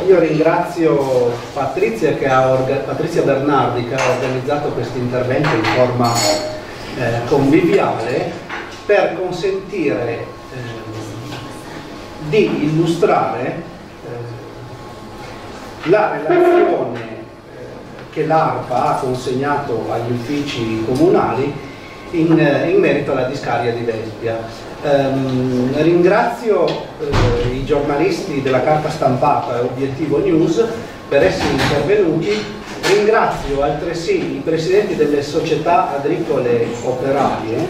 Io ringrazio Patrizia Bernardi che ha organizzato questo intervento in forma conviviale per consentire di illustrare la relazione che l'ARPA ha consegnato agli uffici comunali in merito alla discarica di Vespia. Ringrazio i giornalisti della carta stampata Obiettivo News per essere intervenuti, ringrazio altresì i presidenti delle società agricole operaie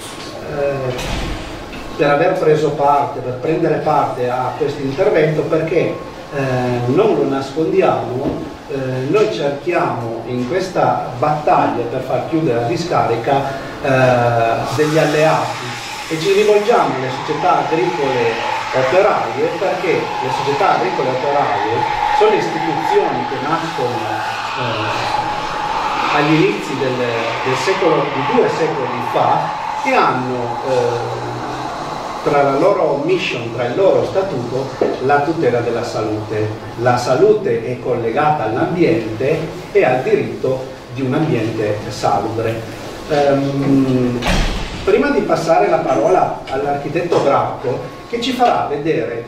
per aver preso parte, per prendere parte a questo intervento, perché non lo nascondiamo, noi cerchiamo in questa battaglia per far chiudere la discarica degli alleati e ci rivolgiamo alle società agricole operaie, perché le società agricole operaie sono istituzioni che nascono agli inizi del secolo, di 2 secoli fa, e hanno tra la loro mission, tra il loro statuto, la tutela della salute. La salute è collegata all'ambiente e al diritto di un ambiente salubre. Prima di passare la parola all'architetto Bracco, che ci farà vedere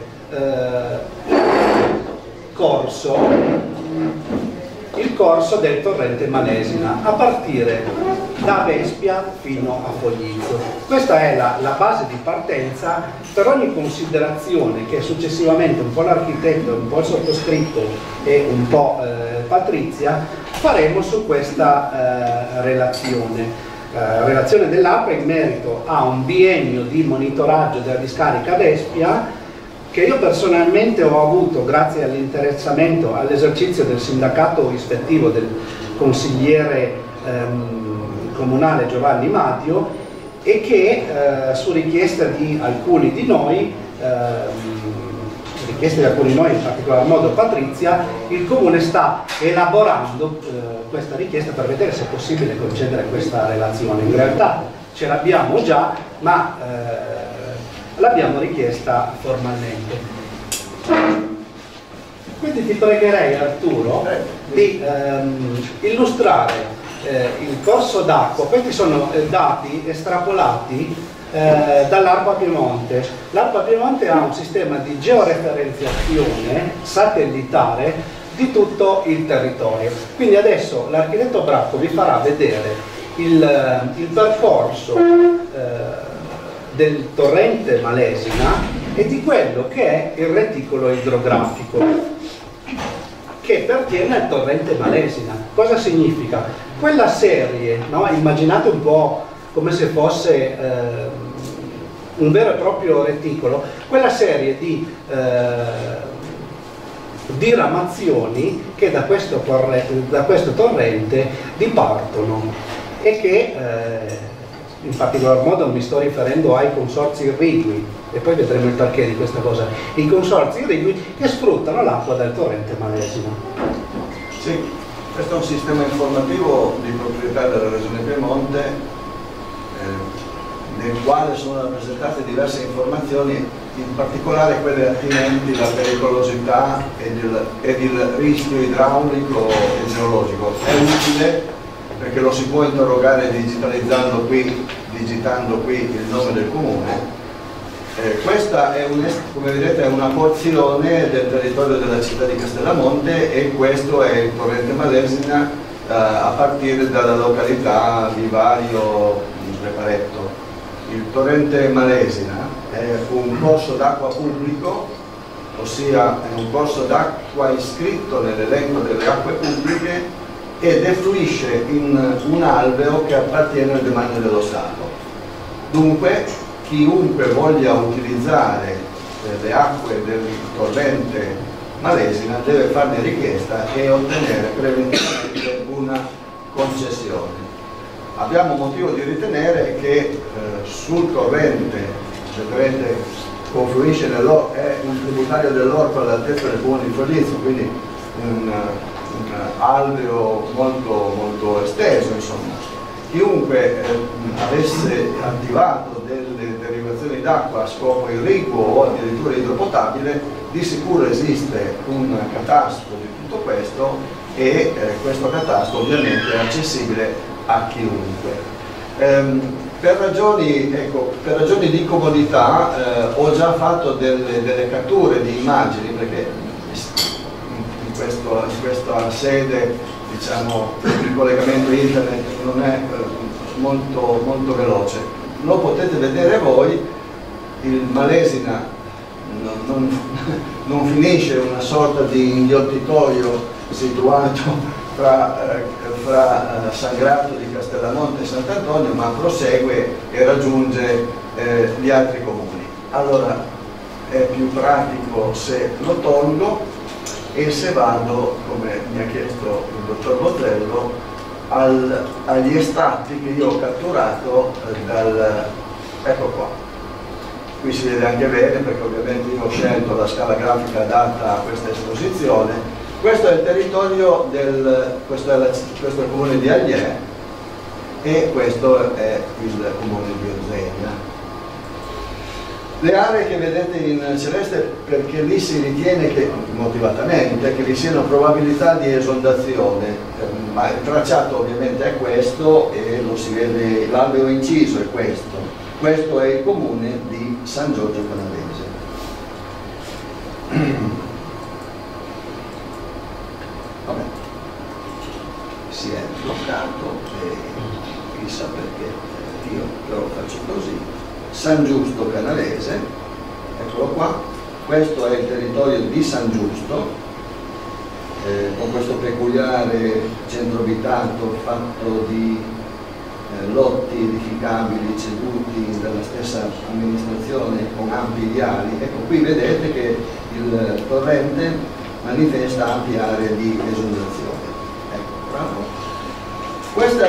il corso del torrente Malesina a partire da Vespia fino a Foglizzo. Questa è la base di partenza per ogni considerazione che successivamente un po' l'architetto, un po' il sottoscritto e un po' Patrizia faremo su questa relazione dell'ARPA in merito a un biennio di monitoraggio della discarica Vespia, che io personalmente ho avuto grazie all'interessamento, all'esercizio del sindacato ispettivo del consigliere comunale Giovanni Madio, e che su richiesta di alcuni di noi, in particolar modo Patrizia, il Comune sta elaborando questa richiesta per vedere se è possibile concedere questa relazione. In realtà ce l'abbiamo già, ma l'abbiamo richiesta formalmente. Quindi ti pregherei, Arturo, di illustrare il corso d'acqua. Questi sono dati estrapolati dall'ARPA Piemonte. L'ARPA Piemonte ha un sistema di georeferenziazione satellitare di tutto il territorio. Quindi adesso l'architetto Bracco vi farà vedere il percorso del torrente Malesina e di quello che è il reticolo idrografico che pertiene al torrente Malesina. Cosa significa? Quella serie, no? Immaginate un po' come se fosse un vero e proprio reticolo, quella serie di diramazioni che da questo torrente dipartono e che in particolar modo mi sto riferendo ai consorzi irrigui, e poi vedremo il perché di questa cosa, i consorzi irrigui che sfruttano l'acqua del torrente Malesina. Sì, questo è un sistema informativo di proprietà della Regione Piemonte, nel quale sono rappresentate diverse informazioni, in particolare quelle attinenti alla pericolosità ed il rischio idraulico e geologico. È utile perché lo si può interrogare digitando qui il nome del comune. Questa è come vedete è una porzione del territorio della città di Castellamonte, e questo è il torrente Malesina a partire dalla località di Vario Reparetto. Il torrente Malesina è un corso d'acqua pubblico, ossia è un corso d'acqua iscritto nell'elenco delle acque pubbliche e defluisce in un alveo che appartiene al demanio dello Stato. Dunque chiunque voglia utilizzare le acque del torrente Malesina deve farne richiesta e ottenere preventivamente una concessione. Abbiamo motivo di ritenere che sul torrente, il torrente confluisce nell'Orco, è un tributario dell'Orco all'altezza del comune di Foglizzo, quindi un alveo molto esteso, insomma. Chiunque avesse attivato delle derivazioni d'acqua a scopo irriguo o addirittura idropotabile di sicuro esiste un catasto di tutto questo e questo catasto ovviamente è accessibile a chiunque. Per ragioni di comodità ho già fatto delle catture di immagini, perché in questa sede, diciamo, il collegamento internet non è molto veloce. Lo potete vedere voi, il Malesina non finisce una sorta di inghiottitoio situato fra San Grato di Castellamonte e Sant'Antonio, ma prosegue e raggiunge gli altri comuni. Allora è più pratico se lo tolgo e se vado, come mi ha chiesto il dottor Botello, agli estratti che io ho catturato ecco qua. Qui si vede anche bene, perché ovviamente io ho scelto la scala grafica adatta a questa esposizione. Questo è il territorio questo è il comune di Agliè e questo è il comune di Ozzegna. Le aree che vedete in celeste, perché lì si ritiene che, motivatamente, che vi siano probabilità di esondazione, ma il tracciato ovviamente è questo e lo si vede, l'alveo inciso è questo. Questo è il comune di San Giorgio Canalese. Vabbè, si è bloccato e chissà perché, io però faccio così. San Giusto Canalese, eccolo qua, questo è il territorio di San Giusto, con questo peculiare centro abitato fatto di lotti edificabili ceduti dalla stessa amministrazione con ampi viali. Ecco, qui vedete che il torrente manifesta ampie aree di esondazione. Ecco, bravo. Questa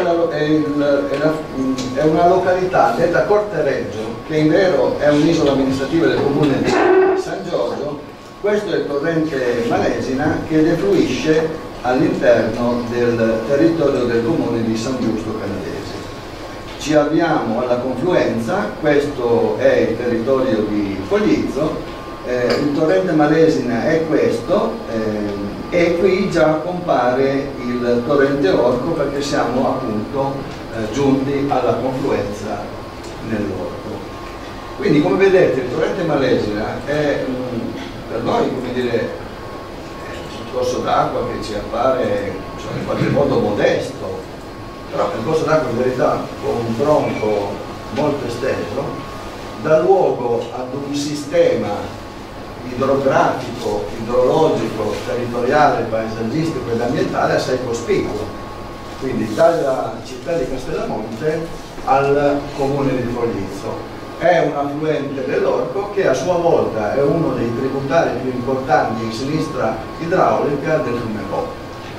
è una località detta Cortereggio, che in vero è un'isola amministrativa del comune di San Giorgio. Questo è il torrente Malesina che defluisce all'interno del territorio del comune di San Giusto Canalese. Ci avviamo alla confluenza, questo è il territorio di Foglizzo, il torrente Malesina è questo, e qui già compare il torrente Orco, perché siamo appunto giunti alla confluenza nell'Orco. Quindi, come vedete, il torrente Malesina è per noi, come dire, un corso d'acqua che ci appare, cioè, in qualche modo modesto, però è un corso d'acqua in verità con un tronco molto esteso, dà luogo ad un sistema idrografico, idrologico, territoriale, paesaggistico ed ambientale assai cospicuo, quindi dalla città di Castellamonte al comune di Foglizzo. È un affluente dell'Orco che a sua volta è uno dei tributari più importanti in sinistra idraulica del fiume Po.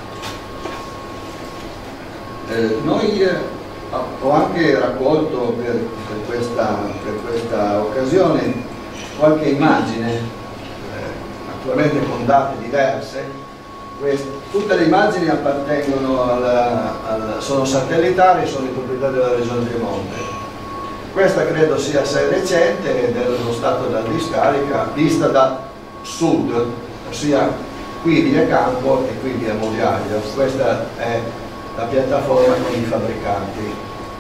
Noi ho anche raccolto per questa occasione qualche immagine, naturalmente con date diverse. Tutte le immagini appartengono sono satellitari, sono di proprietà della Regione Piemonte. Questa credo sia assai recente ed è dello stato della discarica, vista da sud, ossia qui via Campo e qui via Modiaglio. Questa è la piattaforma con i fabbricanti.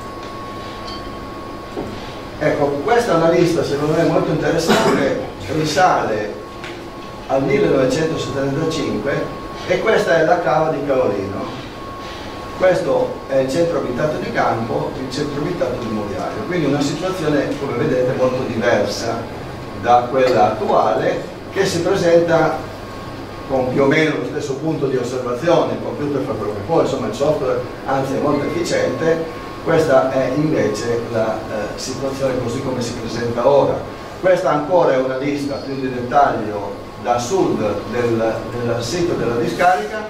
Ecco, questa è una lista secondo me molto interessante, risale al 1975 e questa è la cava di Caolino. Questo è il centro abitato di Campo, il centro abitato di Modiaglio, quindi una situazione, come vedete, molto diversa da quella attuale, che si presenta con più o meno lo stesso punto di osservazione. Il computer fa quello che può, insomma il software anzi è molto efficiente. Questa è invece la situazione così come si presenta ora. Questa ancora è una lista più di dettaglio da sud del sito della discarica.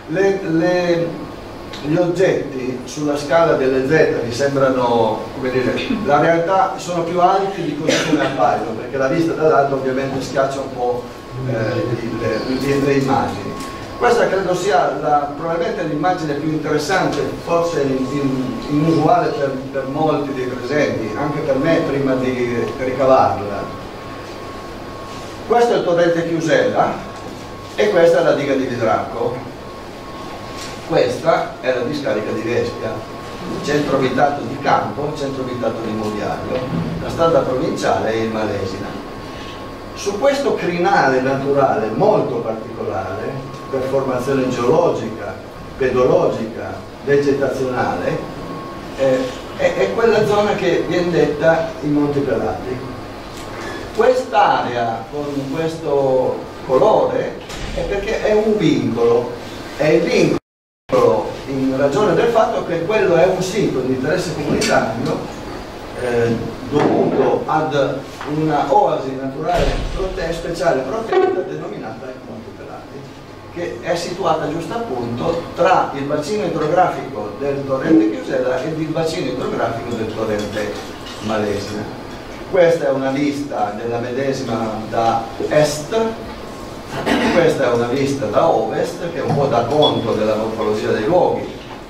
Gli oggetti sulla scala delle Z vi sembrano, come dire, la realtà sono più alti di così come appaiono, perché la vista dall'alto ovviamente schiaccia un po' le immagini. Questa credo sia probabilmente l'immagine più interessante, forse inusuale per molti dei presenti, anche per me prima di ricavarla. Questo è il torrente Chiusella e questa è la diga di Vidracco. Questa è la discarica di Vespia, centro abitato di Campo, centro abitato di Modiario, la strada provinciale e il Malesina. Su questo crinale naturale molto particolare, per formazione geologica, pedologica, vegetazionale, è quella zona che viene detta i Monti Pelati. Quest'area con questo colore è perché è un vincolo, è il vincolo in ragione del fatto che quello è un sito di interesse comunitario dovuto ad una oasi naturale speciale protetta denominata i Monti Pelati, che è situata giusto appunto tra il bacino idrografico del torrente Chiusella ed il bacino idrografico del torrente Malesina. Questa è una vista della medesima da est, questa è una vista da ovest che un po' dà conto della morfologia dei luoghi.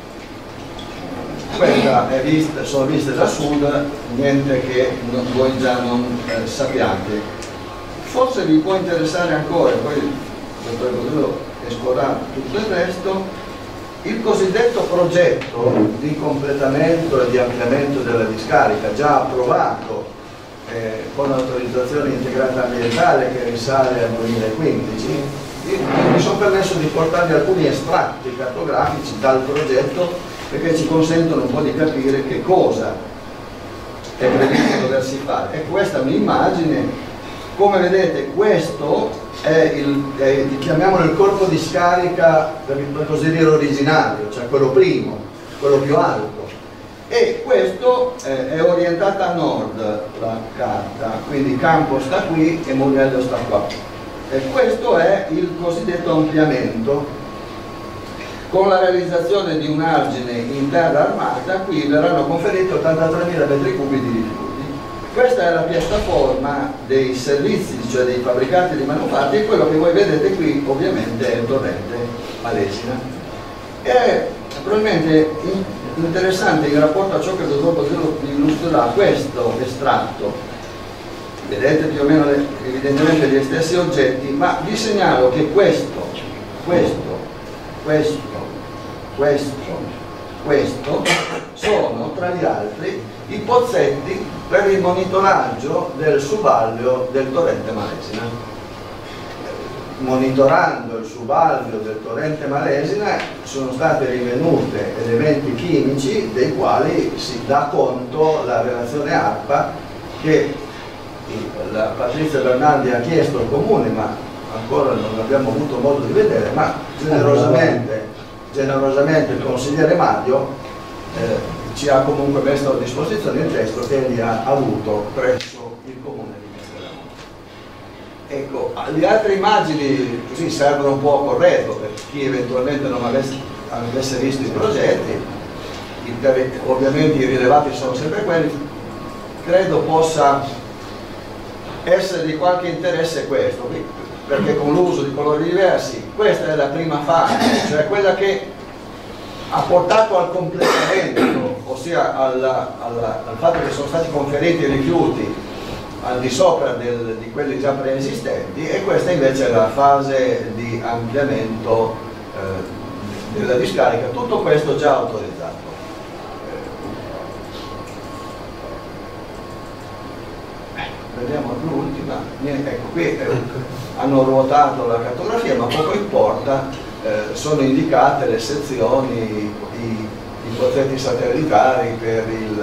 Queste sono viste da sud, niente che voi già non sappiate. Forse vi può interessare ancora, poi il dottor Godillo esplorare tutto il resto, il cosiddetto progetto di completamento e di ampliamento della discarica, già approvato con l'autorizzazione integrata ambientale che risale al 2015, mi sono permesso di portarvi alcuni estratti cartografici dal progetto perché ci consentono un po' di capire che cosa è previsto doversi fare. E questa è un'immagine, come vedete questo è chiamiamolo il corpo di scarica, per così dire, originario, cioè quello primo, quello più alto. E questo è orientata a nord la carta, quindi Campo sta qui e Mugello sta qua. E questo è il cosiddetto ampliamento. Con la realizzazione di un argine in terra armata, qui verranno conferiti 83.000 metri cubi di rifiuti. Questa è la piattaforma dei servizi, cioè dei fabbricati di manufatti, e quello che voi vedete qui ovviamente è il torrente Malesina. È probabilmente interessante in rapporto a ciò che il dottor Godillo illustrerà questo estratto. Vedete più o meno evidentemente gli stessi oggetti, ma vi segnalo che questo sono tra gli altri i pozzetti per il monitoraggio del subalveo del torrente Malesina. Monitorando il subalveo del torrente Malesina sono state rinvenute elementi chimici dei quali si dà conto la relazione ARPA che la Patrizia Bernardi ha chiesto al Comune, ma ancora non abbiamo avuto modo di vedere, ma generosamente il consigliere Maggio ci ha comunque messo a disposizione il testo che egli ha avuto presso il Comune di Castellammare. Ecco, le altre immagini così servono un po' a corretto per chi eventualmente non avesse visto i progetti. Ovviamente i rilevati sono sempre quelli. Credo possa essere di qualche interesse questo, perché con l'uso di colori diversi questa è la prima fase, cioè quella che ha portato al completamento, ossia al fatto che sono stati conferiti i rifiuti al di sopra di quelli già preesistenti, e questa invece è la fase di ampliamento della discarica. Tutto questo già autorizzato. Vediamo l'ultima. Ecco, qui hanno ruotato la cartografia, ma poco importa, sono indicate le sezioni, i pozzetti satellitari per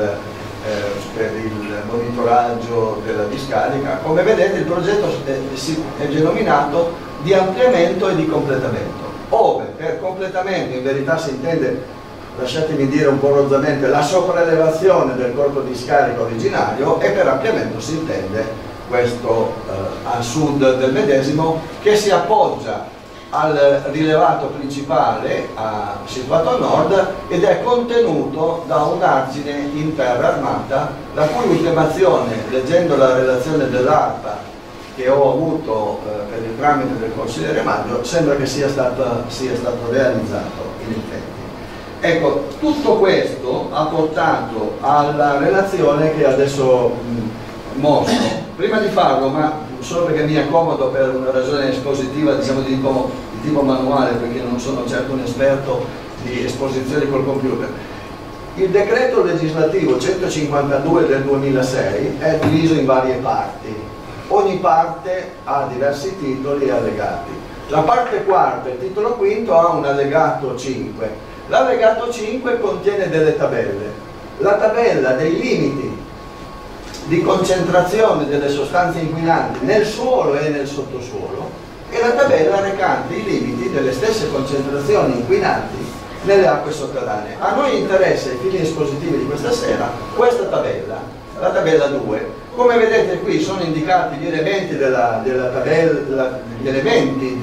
il monitoraggio della discarica. Come vedete il progetto è denominato di ampliamento e di completamento, ove per completamento in verità si intende, lasciatemi dire un po' rozzamente, la sopraelevazione del corpo di scarica originario, e per ampliamento si intende questo a sud del medesimo, che si appoggia al rilevato principale situato a nord ed è contenuto da un argine in terra armata, la cui ultimazione, leggendo la relazione dell'ARPA che ho avuto per il tramite del consigliere Maggio, sembra che sia stato realizzato in effetti. Ecco, tutto questo ha portato alla relazione che adesso mostro. Prima di farlo, ma solo perché mi è comodo per una ragione espositiva, diciamo di tipo manuale, perché non sono certo un esperto di esposizioni col computer. Il decreto legislativo 152 del 2006 è diviso in varie parti. Ogni parte ha diversi titoli e allegati. La parte quarta, il titolo quinto, ha un allegato 5. L'allegato 5 contiene delle tabelle. La tabella dei limiti di concentrazione delle sostanze inquinanti nel suolo e nel sottosuolo e la tabella recante i limiti delle stesse concentrazioni inquinanti nelle acque sotterranee. A noi interessa, ai fini espositivi di questa sera, questa tabella, la tabella 2. Come vedete qui sono indicati gli elementi della tabella, gli elementi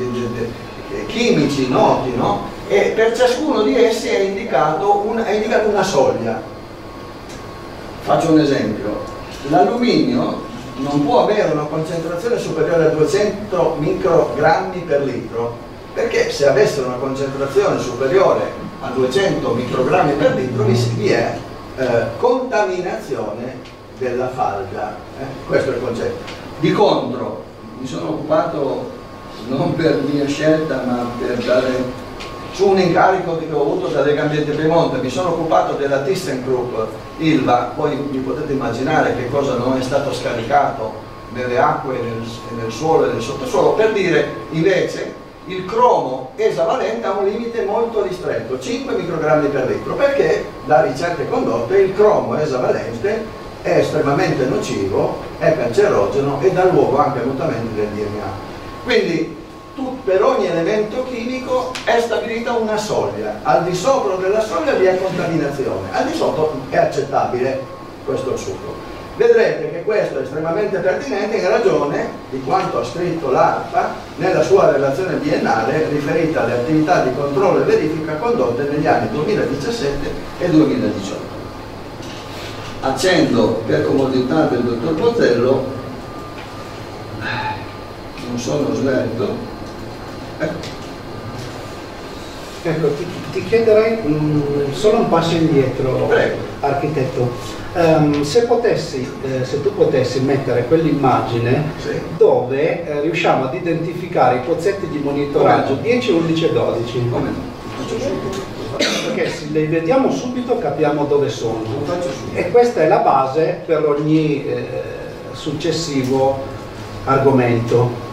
chimici noti, no? E per ciascuno di essi è indicata una soglia. Faccio un esempio. L'alluminio non può avere una concentrazione superiore a 200 microgrammi per litro, perché se avesse una concentrazione superiore a 200 microgrammi per litro vi è contaminazione della falda. Questo è il concetto. Di contro, mi sono occupato non per mia scelta ma per dare su un incarico che ho avuto da Lega Ambiente Piemonte, mi sono occupato della ThyssenKrupp Ilva. Poi vi potete immaginare che cosa non è stato scaricato nelle acque, nel suolo e nel sottosuolo. Per dire invece il cromo esavalente ha un limite molto ristretto, 5 microgrammi per litro, perché da ricerche condotte il cromo esavalente è estremamente nocivo, è cancerogeno e dà luogo anche al mutamento del DNA. Quindi per ogni elemento chimico è stabilita una soglia. Al di sopra della soglia vi è contaminazione, al di sotto è accettabile, questo è il succo. Vedrete che questo è estremamente pertinente in ragione di quanto ha scritto l'ARPA nella sua relazione biennale riferita alle attività di controllo e verifica condotte negli anni 2017 e 2018. Accendo per comodità del dottor Pozzello, non sono svelto. Ecco, ti chiederei solo un passo indietro, prego, architetto. Se tu potessi mettere quell'immagine, sì, dove riusciamo ad identificare i pozzetti di monitoraggio 10, 11 e 12. Come no? Perché se li vediamo subito capiamo dove sono. E questa è la base per ogni successivo argomento.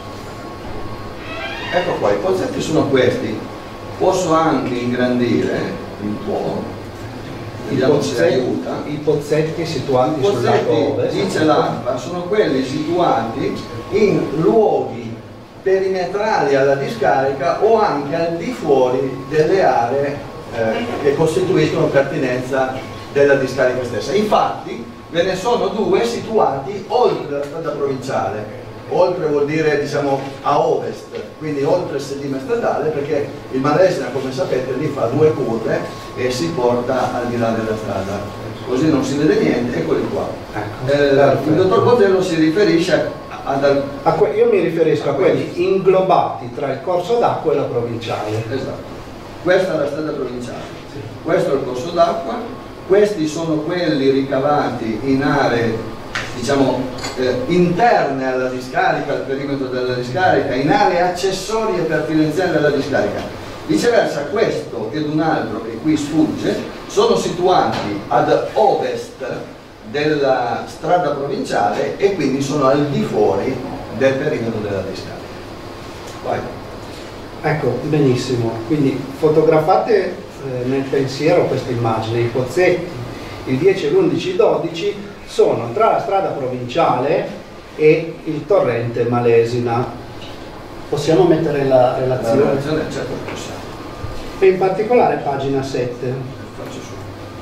Ecco qua, i pozzetti sono questi. Posso anche ingrandire un po', vediamo se aiuta. I pozzetti situati sul lato ovest, dice l'ARPA, sono quelli situati in luoghi perimetrali alla discarica o anche al di fuori delle aree che costituiscono pertinenza della discarica stessa. Infatti ve ne sono 2 situati oltre la strada provinciale. Oltre vuol dire, diciamo, a ovest, quindi oltre il sedime stradale, perché il Malesina, come sapete, lì fa 2 curve e si porta al di là della strada. Così non si vede niente, eccoli qua. Il dottor Pozzello si riferisce io mi riferisco a quelli inglobati tra il corso d'acqua e la provinciale. Esatto. Questa è la strada provinciale, sì. Questo è il corso d'acqua, questi sono quelli ricavati in aree, diciamo, interne alla discarica, al perimetro della discarica, in aree accessorie pertinenziali alla discarica. Viceversa, questo ed un altro che qui sfugge sono situati ad ovest della strada provinciale e quindi sono al di fuori del perimetro della discarica. Vai. Ecco, benissimo. Quindi fotografate nel pensiero questa immagine. I pozzetti, il 10, l'11, il 12 sono tra la strada provinciale e il torrente Malesina. Possiamo mettere la relazione? La relazione, certo che possiamo. E in particolare pagina 7. Faccio su.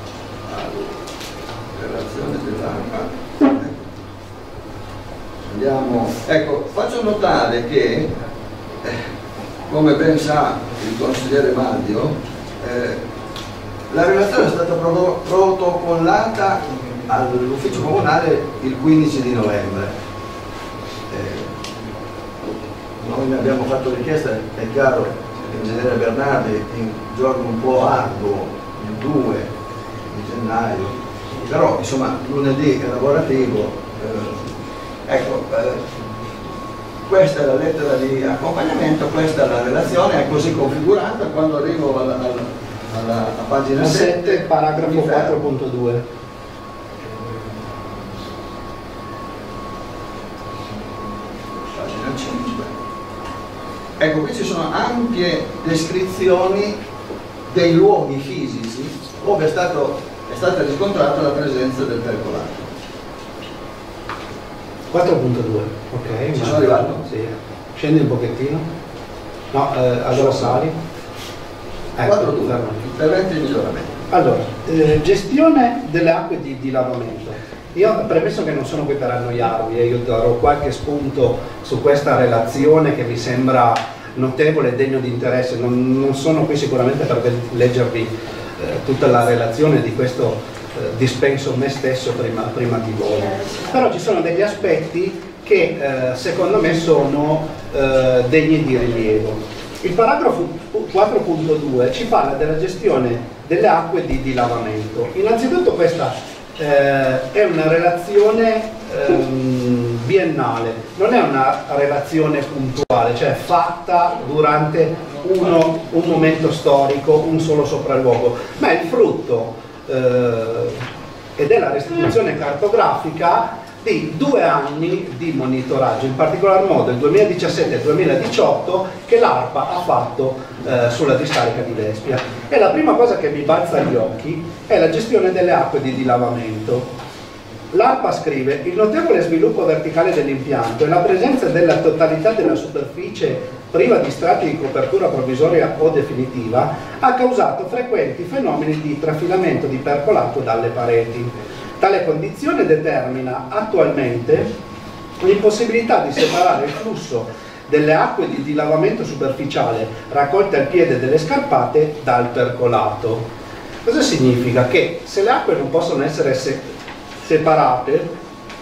Relazione dell'ARPA. Andiamo. Ecco, faccio notare che, come ben sa il consigliere Mandio, la relazione è stata protocollata all'ufficio comunale il 15 di novembre. Noi ne abbiamo fatto richiesta, è chiaro, l'ingegnere Bernardi in giorno un po' arduo, il 2 di gennaio, però insomma lunedì è lavorativo. Ecco, questa è la lettera di accompagnamento, questa è la relazione, è così configurata. Quando arrivo alla pagina 7, paragrafo 4.2. Pagina 5. Ecco, qui ci sono ampie descrizioni dei luoghi fisici dove è stata riscontrata la presenza del percolato. 4.2, ok. Ci sono arrivato? Sì. Scendi un pochettino. No, allora sali. 4.2, interventi di miglioramento. Allora, gestione delle acque di lavamento. Io, premesso che non sono qui per annoiarvi, io darò qualche spunto su questa relazione che mi sembra notevole e degno di interesse. Non sono qui sicuramente per leggervi tutta la relazione di questo, dispenso me stesso prima di voi. Però ci sono degli aspetti che secondo me sono degni di rilievo. Il paragrafo 4.2 ci parla della gestione delle acque di lavamento. Innanzitutto questa è una relazione biennale, non è una relazione puntuale, cioè fatta durante un momento storico, un solo sopralluogo, ma è il frutto ed è la restituzione cartografica di 2 anni di monitoraggio, in particolar modo il 2017 e il 2018 che l'ARPA ha fatto sulla discarica di Vespia. E la prima cosa che mi balza agli occhi è la gestione delle acque di dilavamento. L'ARPA scrive: il notevole sviluppo verticale dell'impianto e la presenza della totalità della superficie priva di strati di copertura provvisoria o definitiva ha causato frequenti fenomeni di trafilamento di percolato dalle pareti. Tale condizione determina attualmente l'impossibilità di separare il flusso delle acque di dilavamento superficiale raccolte al piede delle scarpate dal percolato. Cosa significa? Che se le acque non possono essere separate,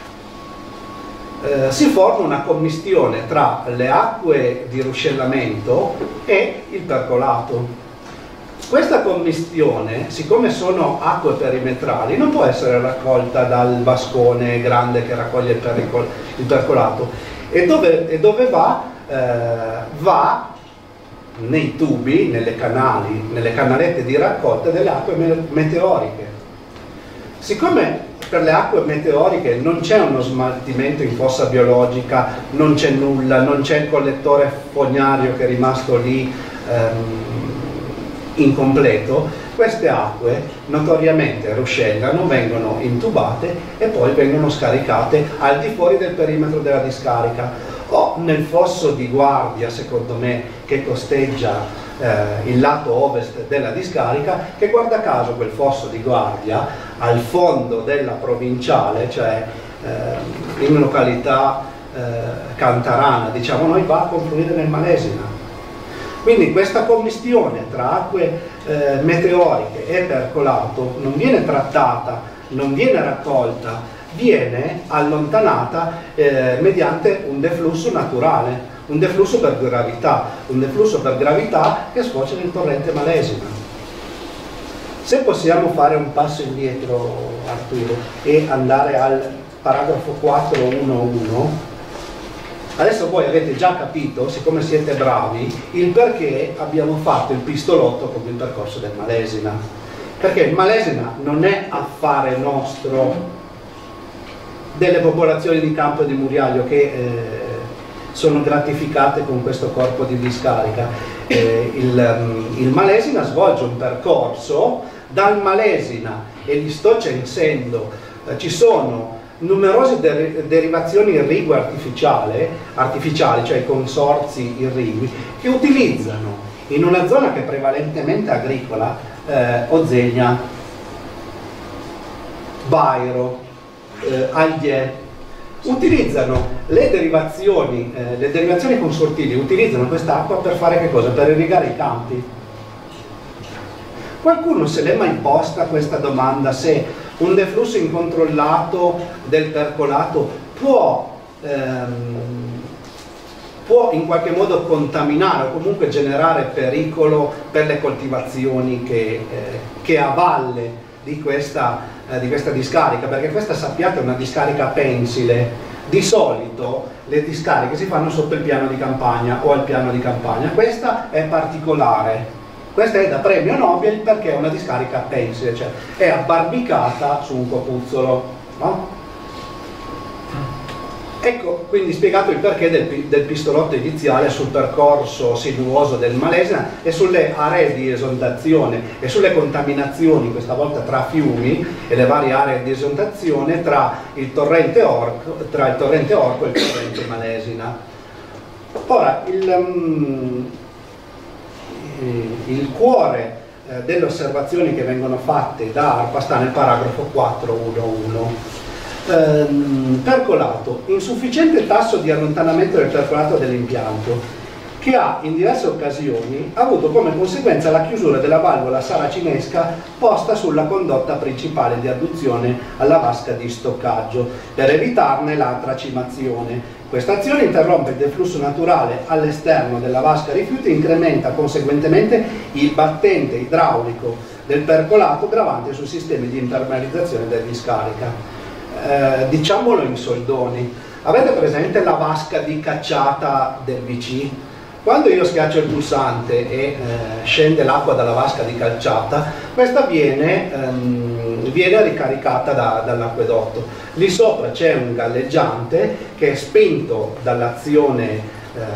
si forma una commistione tra le acque di ruscellamento e il percolato. Questa commistione, siccome sono acque perimetrali, non può essere raccolta dal vascone grande che raccoglie il percolato. E dove va? Va nei tubi, nelle canalette di raccolta delle acque meteoriche. Siccome per le acque meteoriche non c'è uno smaltimento in fossa biologica, non c'è nulla, non c'è il collettore fognario che è rimasto lì incompleto, queste acque notoriamente ruscellano, vengono intubate e poi vengono scaricate al di fuori del perimetro della discarica o nel fosso di guardia, secondo me, che costeggia il lato ovest della discarica, che guarda caso quel fosso di guardia al fondo della provinciale, cioè in località Cantarana, diciamo noi, va a confluire nel Malesina. Quindi questa commistione tra acque meteoriche e percolato non viene trattata, non viene raccolta, viene allontanata mediante un deflusso naturale, un deflusso per gravità che sfocia nel torrente Malesina. Se possiamo fare un passo indietro, Arturo, e andare al paragrafo 4.1.1, adesso voi avete già capito, siccome siete bravi, il perché abbiamo fatto il pistolotto con il percorso del Malesina. Perché il Malesina non è affare nostro delle popolazioni di Campo di Muriaio che sono gratificate con questo corpo di discarica. Il Malesina svolge un percorso dal Malesina, e li sto censendo, ci sono numerose derivazioni irrigue artificiali, cioè consorzi irrigui, che utilizzano in una zona che è prevalentemente agricola, Ozegna, Bairo, Alghie, utilizzano le derivazioni consortili, utilizzano quest'acqua per fare che cosa? Per irrigare i campi. Qualcuno se l'è mai posta questa domanda, se un deflusso incontrollato del percolato può in qualche modo contaminare o comunque generare pericolo per le coltivazioni che a valle di questa discarica, perché questa, sappiate, è una discarica pensile, Di solito le discariche si fanno sotto il piano di campagna o al piano di campagna. Questa è particolare, questa è da premio Nobel perché è una discarica pensile, cioè è abbarbicata su un copuzzolo, no? Ecco quindi spiegato il perché del pistolotto iniziale sul percorso sinuoso del Malesina e sulle aree di esondazione e sulle contaminazioni, questa volta tra fiumi e le varie aree di esondazione tra il torrente Orco e il torrente Malesina. Ora, il cuore delle osservazioni che vengono fatte da ARPA sta nel paragrafo 4.1.1. Percolato, insufficiente tasso di allontanamento del percolato dell'impianto, che ha in diverse occasioni avuto come conseguenza la chiusura della valvola saracinesca posta sulla condotta principale di adduzione alla vasca di stoccaggio per evitarne la tracimazione. Questa azione interrompe il deflusso naturale all'esterno della vasca rifiuti e incrementa conseguentemente il battente idraulico del percolato gravante sui sistemi di impermeabilizzazione della discarica. Diciamolo in soldoni, avete presente la vasca di cacciata del BC? Quando io schiaccio il pulsante e scende l'acqua dalla vasca di cacciata, questa viene ricaricata dall'acquedotto. Lì sopra c'è un galleggiante che è spinto dall'azione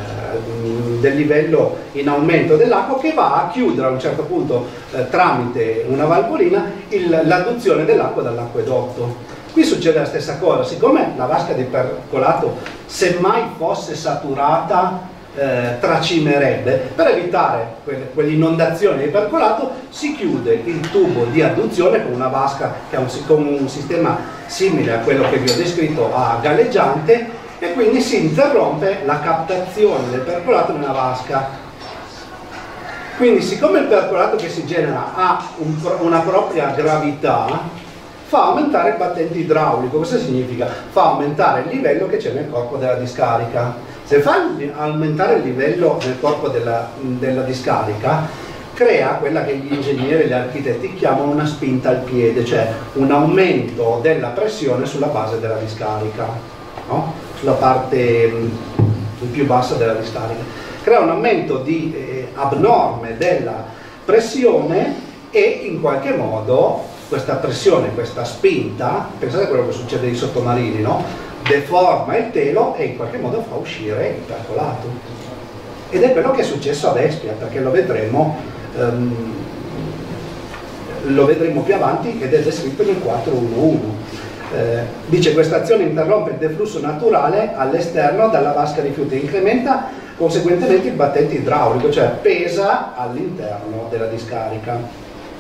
del livello in aumento dell'acqua, che va a chiudere a un certo punto tramite una valvolina l'adduzione dell'acqua dall'acquedotto. Qui succede la stessa cosa, siccome la vasca di percolato, se mai fosse saturata, tracimerebbe. Per evitare quell'inondazione di percolato si chiude il tubo di adduzione con una vasca che ha con un sistema simile a quello che vi ho descritto a galleggiante, e quindi si interrompe la captazione del percolato nella vasca. Quindi, siccome il percolato che si genera ha una propria gravità, fa aumentare il battente idraulico. Cosa significa? Fa aumentare il livello che c'è nel corpo della discarica. Se fa aumentare il livello nel corpo della discarica, crea quella che gli ingegneri e gli architetti chiamano una spinta al piede, cioè un aumento della pressione sulla base della discarica, no? Sulla parte più bassa della discarica. Crea un aumento abnorme della pressione e in qualche modo questa pressione, questa spinta, pensate a quello che succede ai sottomarini, no? Deforma il telo e in qualche modo fa uscire il percolato. Ed è quello che è successo ad Espia, perché lo vedremo più avanti, ed è descritto nel 4.1.1. Dice: questa azione interrompe il deflusso naturale all'esterno dalla vasca rifiuti e incrementa conseguentemente il battente idraulico, cioè pesa all'interno della discarica.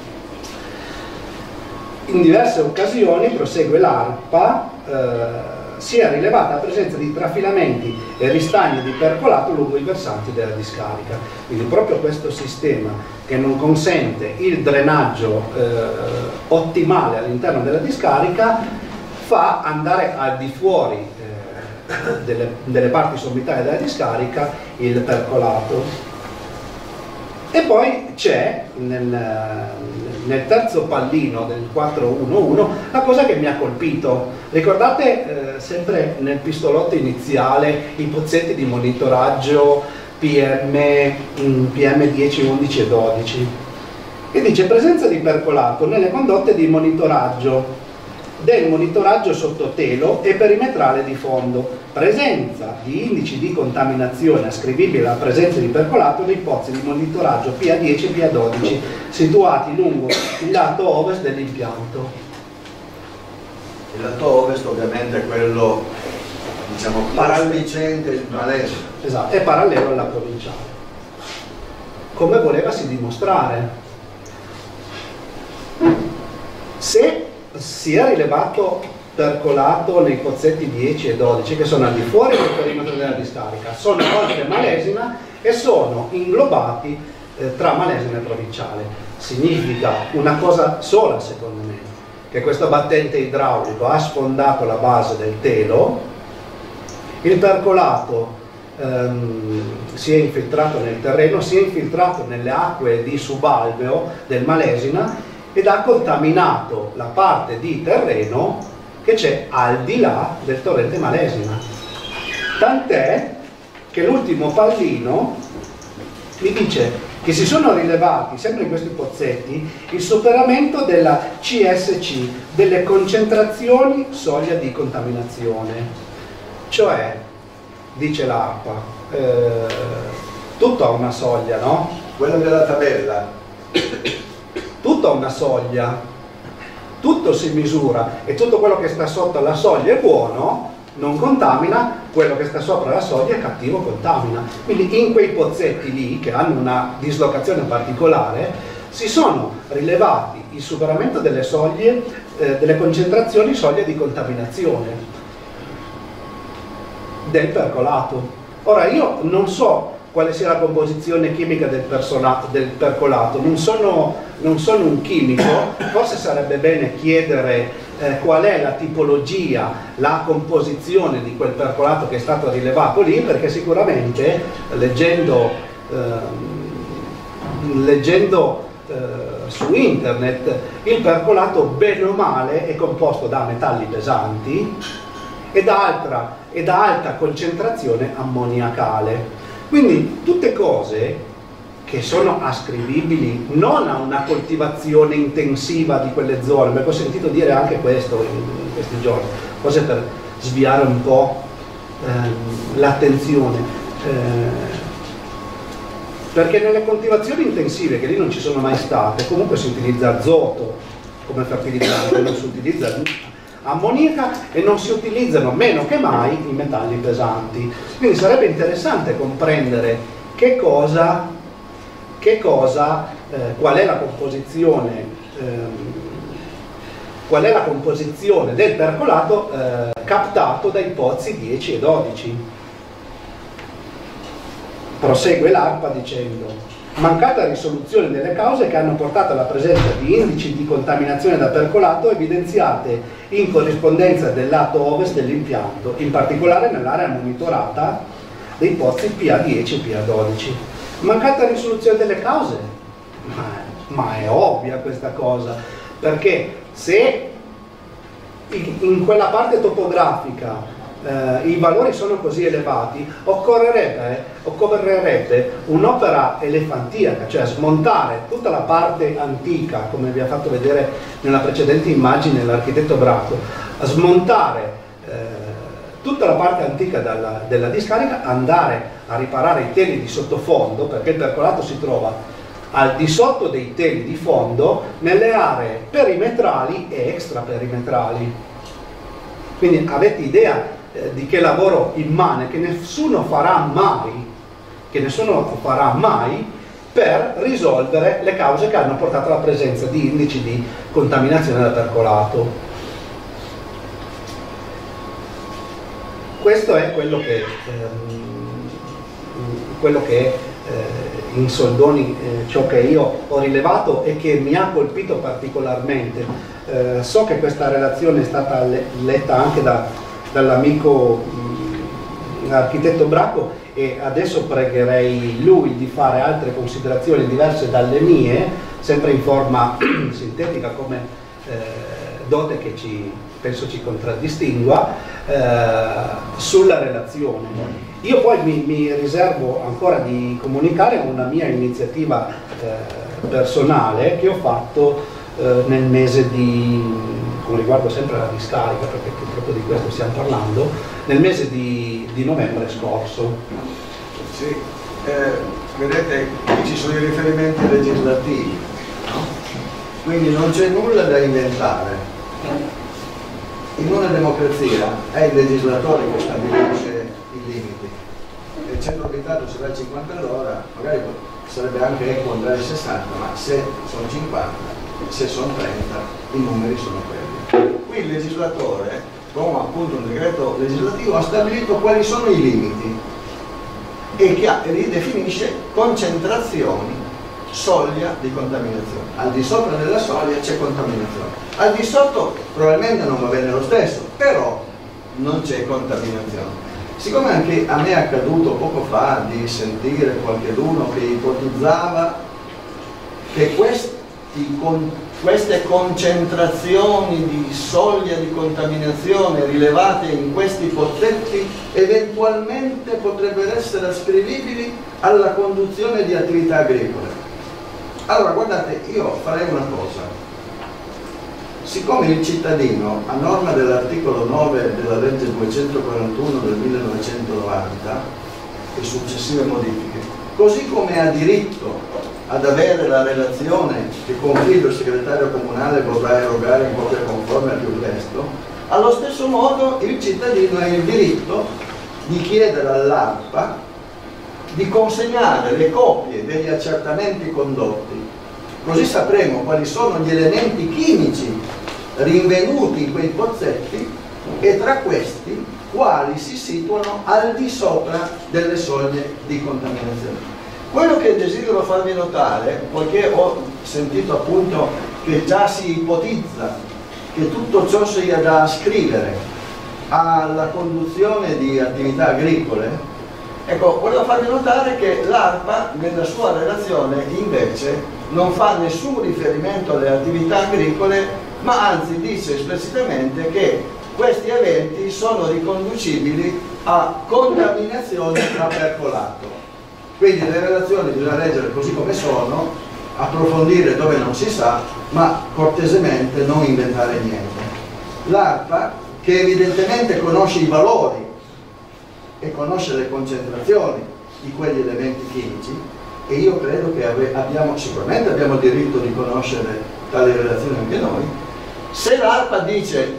In diverse occasioni, prosegue l'ARPA, si è rilevata la presenza di trafilamenti e ristagni di percolato lungo i versanti della discarica. Quindi proprio questo sistema, che non consente il drenaggio ottimale all'interno della discarica, fa andare al di fuori delle parti sommitali della discarica il percolato. E poi c'è nel terzo pallino del 4.1.1 la cosa che mi ha colpito. Ricordate sempre nel pistolotto iniziale i pozzetti di monitoraggio PM 10, 11 e 12? E dice: presenza di percolato nelle condotte di monitoraggio del monitoraggio sottotelo e perimetrale di fondo, presenza di indici di contaminazione ascrivibili alla presenza di percolato nei pozzi di monitoraggio PA10 e PA12 situati lungo il lato ovest dell'impianto. Il lato ovest ovviamente è quello, diciamo, parallicente il Malesina. Esatto, è parallelo alla provinciale. Come volevasi dimostrare? Se si è rilevato percolato nei pozzetti 10 e 12, che sono al di fuori del perimetro della discarica, sono oltre Malesina e sono inglobati tra Malesina e provinciale. Significa una cosa sola, secondo me, che questo battente idraulico ha sfondato la base del telo, il percolato si è infiltrato nel terreno, si è infiltrato nelle acque di subalveo del Malesina ed ha contaminato la parte di terreno che c'è al di là del torrente Malesina. Tant'è che l'ultimo pallino mi dice che si sono rilevati, sempre in questi pozzetti, il superamento della CSC, delle concentrazioni soglia di contaminazione. Cioè, dice l'ARPA, tutto ha una soglia, no? Quella della tabella. Tutto ha una soglia, tutto si misura e tutto quello che sta sotto la soglia è buono, non contamina, quello che sta sopra la soglia è cattivo, contamina. Quindi in quei pozzetti lì, che hanno una dislocazione particolare, si sono rilevati il superamento delle soglie, delle concentrazioni soglia di contaminazione del percolato. Ora io non so quale sia la composizione chimica del percolato, non sono un chimico, forse sarebbe bene chiedere qual è la tipologia, la composizione di quel percolato che è stato rilevato lì, perché sicuramente leggendo su internet il percolato bene o male è composto da metalli pesanti e da alta concentrazione ammoniacale. Quindi tutte cose che sono ascrivibili non a una coltivazione intensiva di quelle zone, perché ho sentito dire anche questo in questi giorni, cose per sviare un po' l'attenzione, perché nelle coltivazioni intensive, che lì non ci sono mai state, comunque si utilizza azoto come fertilizzante, non si utilizza ammoniaca e non si utilizzano meno che mai i metalli pesanti. Quindi sarebbe interessante comprendere qual è la composizione del percolato captato dai pozzi 10 e 12. Prosegue l'ARPA dicendo: mancata risoluzione delle cause che hanno portato alla presenza di indici di contaminazione da percolato evidenziate in corrispondenza del lato ovest dell'impianto, in particolare nell'area monitorata dei pozzi PA10 e PA12. Mancata risoluzione delle cause? Ma è ovvia questa cosa, perché se in quella parte topografica i valori sono così elevati, occorrerebbe un'opera elefantiaca, cioè smontare tutta la parte antica, come vi ha fatto vedere nella precedente immagine l'architetto Bracco, smontare tutta la parte antica della discarica, andare a riparare i teli di sottofondo, perché il percolato si trova al di sotto dei teli di fondo, nelle aree perimetrali e extraperimetrali. Quindi avete idea di che lavoro immane, che nessuno farà mai per risolvere le cause che hanno portato alla presenza di indici di contaminazione da percolato. Questo è quello che in soldoni ciò che io ho rilevato e che mi ha colpito particolarmente. So che questa relazione è stata letta anche dall'amico architetto Bracco e adesso pregherei lui di fare altre considerazioni diverse dalle mie, sempre in forma sintetica come dote che penso ci contraddistingua, sulla relazione. Io poi mi riservo ancora di comunicare una mia iniziativa personale che ho fatto nel mese con riguardo sempre alla discarica, perché purtroppo di questo stiamo parlando, nel mese di novembre scorso. Sì, vedete, qui ci sono i riferimenti legislativi, no? Quindi non c'è nulla da inventare. In una democrazia è il legislatore che stabilisce i limiti. Il centro abitato se va a 50 all'ora, magari sarebbe anche equo andare a 60, ma se sono 50, se sono 30, i numeri sono quelli. Qui il legislatore, con appunto un decreto legislativo, ha stabilito quali sono i limiti e ridefinisce concentrazioni, soglia di contaminazione. Al di sopra della soglia c'è contaminazione. Al di sotto probabilmente non va bene lo stesso, però non c'è contaminazione. Siccome anche a me è accaduto poco fa di sentire qualcuno che ipotizzava che queste concentrazioni di soglia di contaminazione rilevate in questi pozzetti eventualmente potrebbero essere ascrivibili alla conduzione di attività agricole. Allora guardate, io farei una cosa: siccome il cittadino, a norma dell'articolo 9 della legge 241 del 1990 e successive modifiche, così come ha diritto ad avere la relazione che confido il segretario comunale vorrà erogare in copia conforme al più presto, allo stesso modo il cittadino ha il diritto di chiedere all'ARPA di consegnare le copie degli accertamenti condotti, così sapremo quali sono gli elementi chimici rinvenuti in quei pozzetti e tra questi quali si situano al di sopra delle soglie di contaminazione. Quello che desidero farvi notare, poiché ho sentito appunto che già si ipotizza che tutto ciò sia da ascrivere alla conduzione di attività agricole, ecco, volevo farvi notare che l'ARPA nella sua relazione invece non fa nessun riferimento alle attività agricole, ma anzi dice esplicitamente che questi eventi sono riconducibili a contaminazione da percolato. Quindi le relazioni bisogna leggere così come sono, approfondire dove non si sa, ma cortesemente non inventare niente. L'ARPA, che evidentemente conosce i valori e conosce le concentrazioni di quegli elementi chimici, e io credo che sicuramente abbiamo il diritto di conoscere tali relazioni anche noi, se l'ARPA dice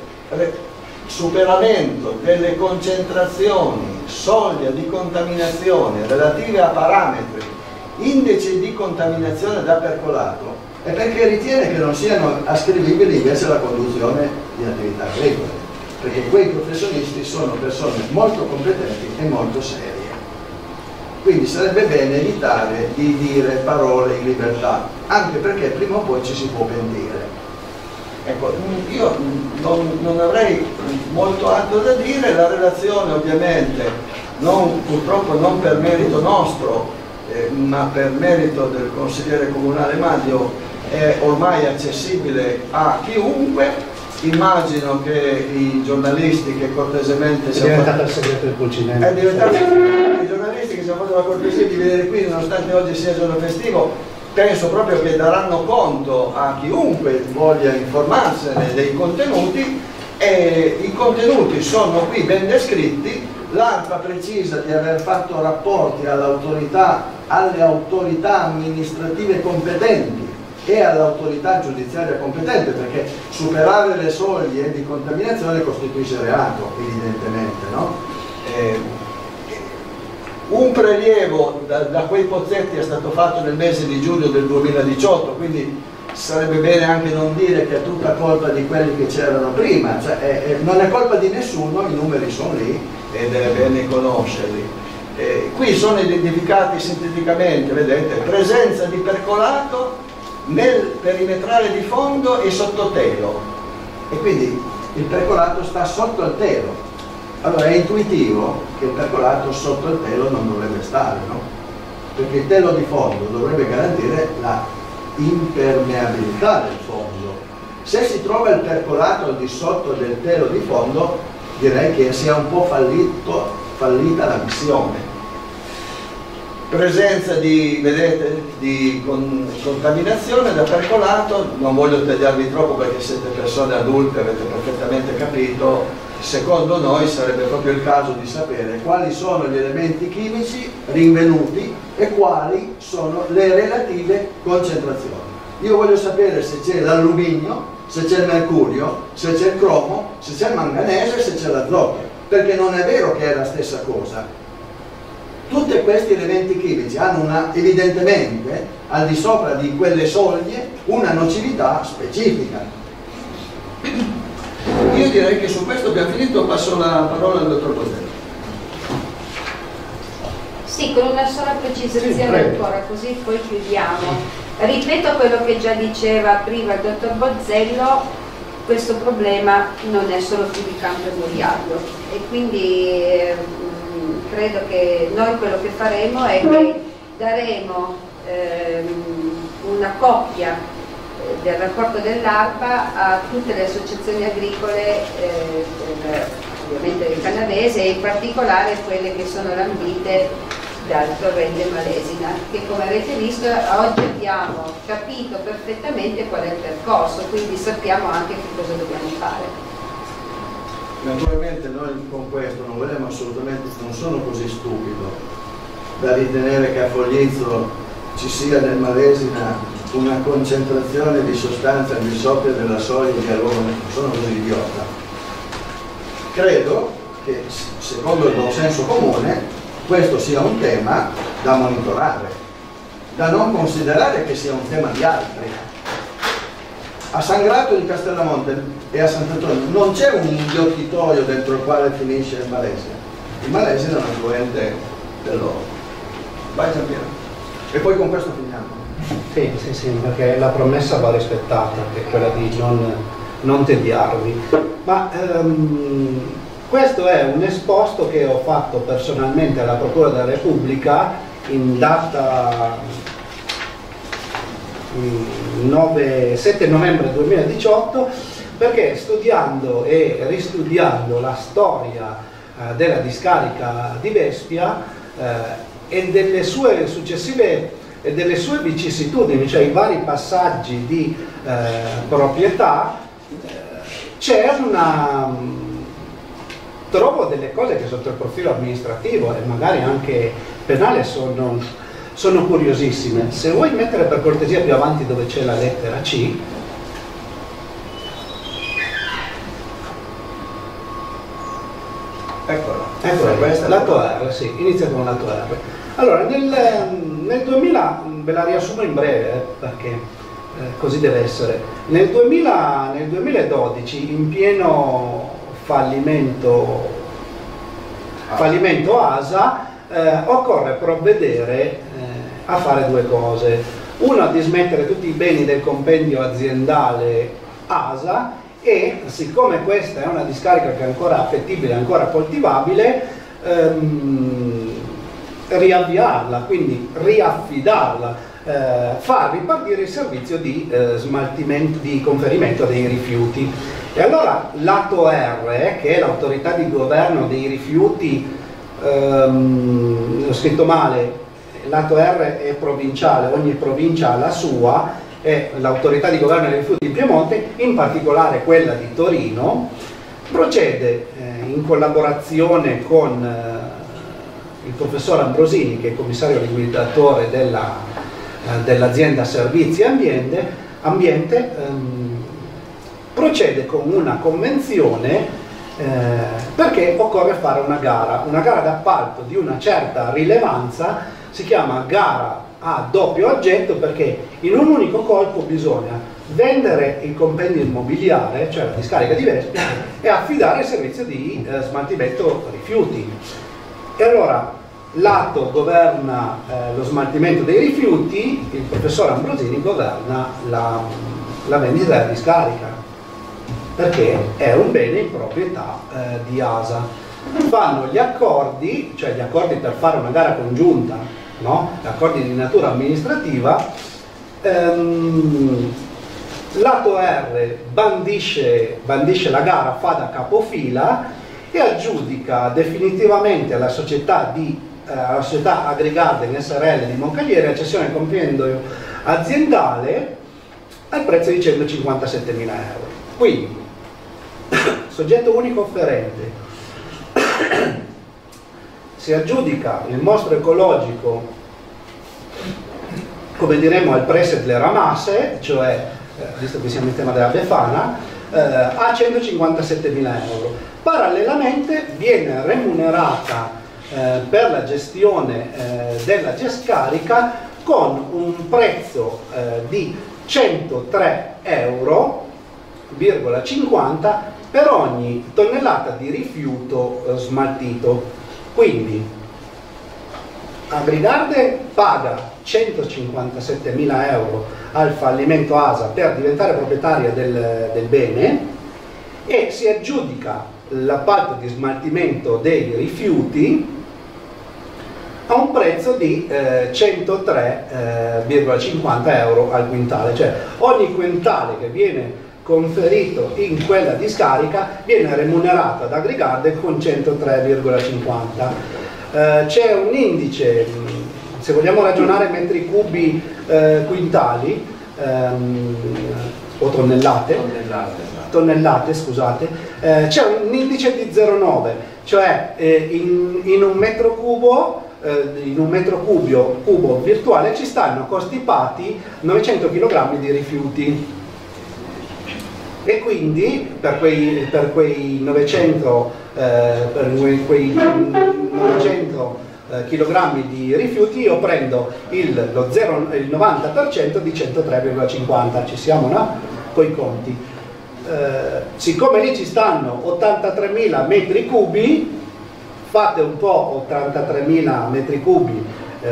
superamento delle concentrazioni, soglia di contaminazione relative a parametri, indice di contaminazione da percolato, è perché ritiene che non siano ascrivibili invece alla conduzione di attività agricole, perché quei professionisti sono persone molto competenti e molto serie. Quindi sarebbe bene evitare di dire parole in libertà, anche perché prima o poi ci si può pentire. Ecco, io non avrei molto altro da dire. La relazione ovviamente, purtroppo non per merito nostro, ma per merito del consigliere comunale Madio, è ormai accessibile a chiunque. Immagino che i giornalisti che cortesemente è diventato il segreto del Pulcinello. È diventato i giornalisti che si hanno fatto la cortesia di venire qui nonostante oggi sia giorno festivo. Penso proprio che daranno conto a chiunque voglia informarsene dei contenuti, e i contenuti sono qui ben descritti. L'ARPA precisa di aver fatto rapporti alle autorità amministrative competenti e all'autorità giudiziaria competente, perché superare le soglie di contaminazione costituisce reato, evidentemente, no? Un prelievo da quei pozzetti è stato fatto nel mese di giugno del 2018, quindi sarebbe bene anche non dire che è tutta colpa di quelli che c'erano prima, cioè, non è colpa di nessuno, i numeri sono lì ed è bene conoscerli. Qui sono identificati sinteticamente, vedete, presenza di percolato nel perimetrale di fondo e sottotelo, e quindi il percolato sta sotto il telo. Allora è intuitivo che il percolato sotto il telo non dovrebbe stare, no? Perché il telo di fondo dovrebbe garantire la impermeabilità del fondo. Se si trova il percolato al di sotto del telo di fondo, direi che sia un po' fallita la missione. Presenza di, vedete, di contaminazione da percolato. Non voglio tagliarvi troppo perché siete persone adulte, avete perfettamente capito. Secondo noi sarebbe proprio il caso di sapere quali sono gli elementi chimici rinvenuti e quali sono le relative concentrazioni. Io voglio sapere se c'è l'alluminio, se c'è il mercurio, se c'è il cromo, se c'è il manganese, se c'è l'azoto, perché non è vero che è la stessa cosa. Tutti questi elementi chimici hanno evidentemente, al di sopra di quelle soglie, una nocività specifica. Io direi che su questo abbiamo finito, passo la parola al dottor Boselli. Sì, con una sola precisazione ancora, così poi chiudiamo. Ripeto quello che già diceva prima il dottor Bozzello, questo problema non è solo più di Campo Moriardo, e quindi credo che noi quello che faremo è che daremo una copia del rapporto dell'ARPA a tutte le associazioni agricole, ovviamente del Canavese, e in particolare quelle che sono lambite dal torrente Malesina, che come avete visto oggi abbiamo capito perfettamente qual è il percorso, quindi sappiamo anche che cosa dobbiamo fare. Naturalmente noi con questo non vogliamo assolutamente, non sono così stupido da ritenere che a Foglizzo ci sia nel Malesina una concentrazione di sostanza al di sopra della soglia di alone, non sono così idiota. Credo che secondo il buon senso comune questo sia un tema da monitorare, da non considerare che sia un tema di altri. A San Grato di Castellamonte e a Sant'Antonio non c'è un inghiottitoio dentro il quale finisce il Malesina. Il Malesina è un affluente dell'Oro. Vai Giampiero. E poi con questo finiamo. Sì, perché la promessa va rispettata, che è quella di non tediarvi. Ma questo è un esposto che ho fatto personalmente alla Procura della Repubblica in data 7 novembre 2018, perché studiando e ristudiando la storia della discarica di Vespia e delle sue successive e delle sue vicissitudini, cioè i vari passaggi di proprietà, c'è trovo delle cose che sotto il profilo amministrativo e magari anche penale sono curiosissime. Se vuoi mettere per cortesia più avanti dove c'è la lettera C, eccola, questa, lato R, sì, inizia con lato R. Allora, nel 2000, ve la riassumo in breve perché così deve essere. Nel 2012, in pieno fallimento ASA, occorre provvedere a fare due cose. Una, dismettere tutti i beni del compendio aziendale ASA, e siccome questa è una discarica che è ancora appetibile, ancora coltivabile, riavviarla, quindi riaffidarla, far ripartire il servizio di smaltimento, di conferimento dei rifiuti. E allora lato R, che è l'autorità di governo dei rifiuti, ho scritto male, lato R è provinciale, ogni provincia ha la sua, è l'autorità di governo dei rifiuti di Piemonte, in particolare quella di Torino, procede in collaborazione con il professor Ambrosini, che è commissario liquidatore dell'azienda Servizi Ambiente, procede con una convenzione perché occorre fare una gara d'appalto di una certa rilevanza. Si chiama gara a doppio aggetto perché in un unico colpo bisogna vendere il compendio immobiliare, cioè la discarica di Vespia, e affidare il servizio di smaltimento rifiuti. E allora lato governa lo smaltimento dei rifiuti, il professor Ambrosini governa la vendita della discarica, perché è un bene in proprietà di ASA. Fanno gli accordi, cioè gli accordi per fare una gara congiunta, no? Accordi di natura amministrativa. Lato R bandisce la gara, fa da capofila e aggiudica definitivamente alla società Agrigarden SRL di Moncalieri la cessione del compendio aziendale al prezzo di 157.000 euro. Quindi, soggetto unico offerente, si aggiudica il mostro ecologico, come diremmo al preset le ramasse, cioè, visto che siamo in tema della Befana, a 157.000 euro. Parallelamente viene remunerata per la gestione della discarica con un prezzo di 103,50 euro per ogni tonnellata di rifiuto smaltito. Quindi Agrigarden paga 157.000 euro al fallimento ASA per diventare proprietaria del bene e si aggiudica l'appalto di smaltimento dei rifiuti a un prezzo di 103,50 euro al quintale, cioè ogni quintale che viene conferito in quella discarica viene remunerato ad AgriGarden con 103,50. C'è un indice, se vogliamo ragionare metri cubi quintali o tonnellate, scusate, c'è un indice di 0,9, cioè in un metro cubo cubo virtuale ci stanno costipati 900 kg di rifiuti, e quindi per quei 900 kg di rifiuti io prendo il 90% di 103,50, ci siamo, no? Coi conti. Siccome lì ci stanno 83.000 metri cubi, fate un po' 83.000 metri cubi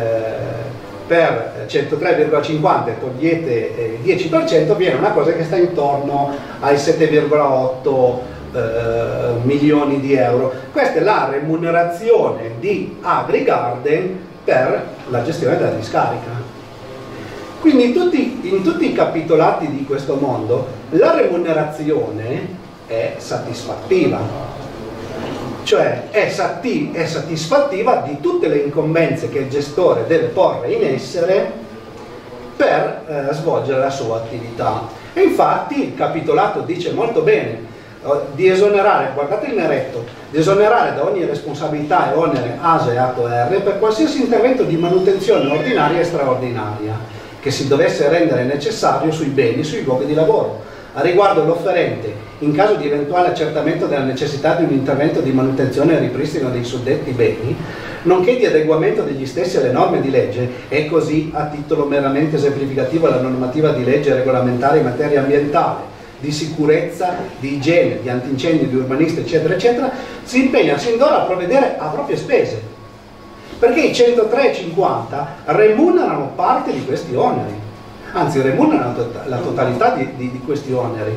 per 103,50 e togliete il 10%, viene una cosa che sta intorno ai 7,8 milioni di euro. Questa è la remunerazione di AgriGarden per la gestione della discarica. Quindi in tutti i capitolati di questo mondo la remunerazione è satisfattiva, cioè è satisfattiva di tutte le incombenze che il gestore deve porre in essere per svolgere la sua attività. E infatti il capitolato dice molto bene di esonerare, guardate il neretto, di esonerare da ogni responsabilità e onere ASA e ATOR per qualsiasi intervento di manutenzione ordinaria e straordinaria che si dovesse rendere necessario sui beni, sui luoghi di lavoro. A riguardo l'offerente, in caso di eventuale accertamento della necessità di un intervento di manutenzione e ripristino dei suddetti beni, nonché di adeguamento degli stessi alle norme di legge, e così a titolo meramente esemplificativo alla normativa di legge regolamentare in materia ambientale, di sicurezza, di igiene, di antincendio, di urbanistica, eccetera, eccetera, si impegna sin d'ora a provvedere a proprie spese, perché i 103,50 remunerano parte di questi oneri, anzi remunerano la totalità di questi oneri.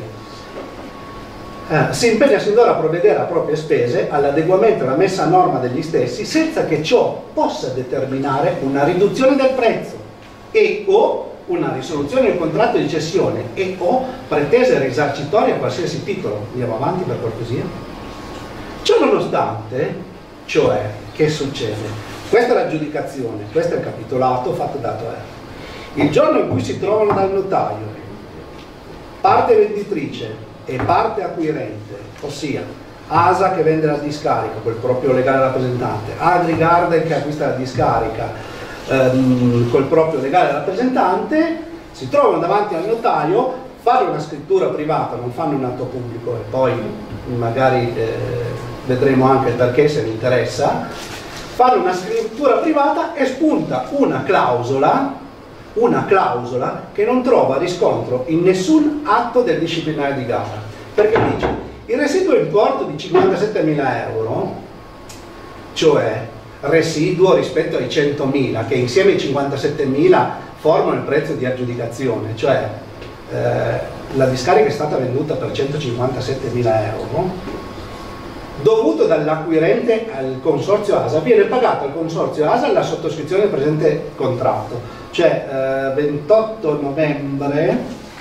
Si impegna sin d'ora a provvedere a proprie spese all'adeguamento e alla messa a norma degli stessi, senza che ciò possa determinare una riduzione del prezzo e o una risoluzione del contratto di cessione e o pretese risarcitorie a qualsiasi titolo. Andiamo avanti per cortesia. Ciò nonostante, cioè, che succede? Questa è l'aggiudicazione, questo è il capitolato fatto da ATOR. Il giorno in cui si trovano dal notaio parte venditrice e parte acquirente, ossia ASA che vende la discarica col proprio legale rappresentante, AgriGarden che acquista la discarica col proprio legale rappresentante, si trovano davanti al notaio, fanno una scrittura privata, non fanno un atto pubblico, e poi magari vedremo anche il perché se vi interessa. Fanno una scrittura privata e spunta una clausola che non trova riscontro in nessun atto del disciplinare di gara, perché dice il residuo importo di 57.000 euro, cioè residuo rispetto ai 100.000 che insieme ai 57.000 formano il prezzo di aggiudicazione, cioè la discarica è stata venduta per 157.000 euro, dovuto dall'acquirente al consorzio ASA, viene pagato al consorzio ASA la sottoscrizione del presente contratto, cioè 28 novembre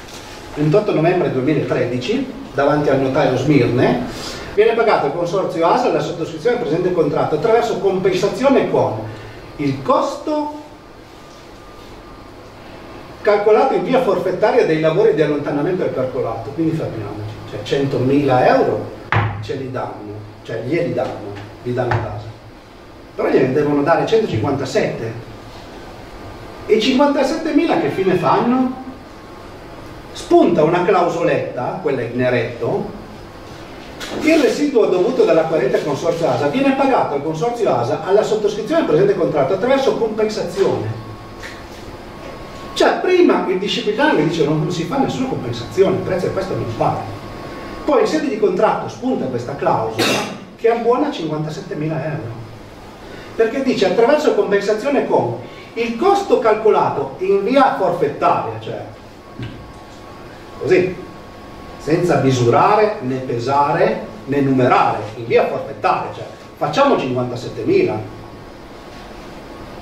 2013 davanti al notaio Smirne. Viene pagato al consorzio ASA la sottoscrizione del presente contratto attraverso compensazione con il costo calcolato in via forfettaria dei lavori di allontanamento del percolato. Quindi fermiamoci, cioè 100.000 euro ce li danno, cioè li danno a casa, però gliene devono dare 157, e i 57.000 che fine fanno? Spunta una clausoletta, quella in neretto. Il residuo dovuto dall'acquirente al consorzio ASA viene pagato al consorzio ASA alla sottoscrizione del presente contratto attraverso compensazione. Cioè prima il disciplinare mi dice non si fa nessuna compensazione, il prezzo è questo, non paga. Poi in sede di contratto spunta questa clausola che abbuona 57.000 euro, perché dice attraverso compensazione con il costo calcolato in via forfettaria, cioè così, senza misurare né pesare né numerare, in via forfettaria, cioè facciamo 57.000,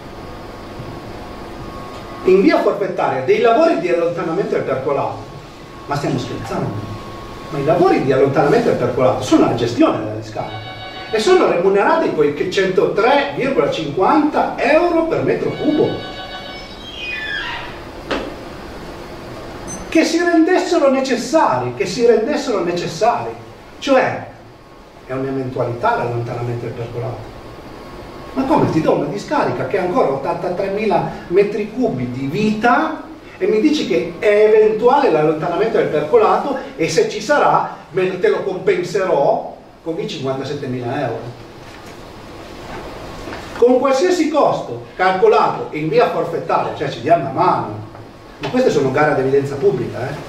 in via forfettaria dei lavori di allontanamento del percolato, ma stiamo scherzando? Ma i lavori di allontanamento del percolato sono la gestione della discarica e sono remunerati con 103,50 euro per metro cubo. Che si rendessero necessari, cioè è un'eventualità l'allontanamento del percolato. Ma come ti do una discarica che ha ancora 83.000 metri cubi di vita e mi dici che è eventuale l'allontanamento del percolato e se ci sarà te lo compenserò con i 57.000 euro. Con qualsiasi costo calcolato in via forfettaria, cioè ci diamo una mano, ma queste sono gare ad evidenza pubblica,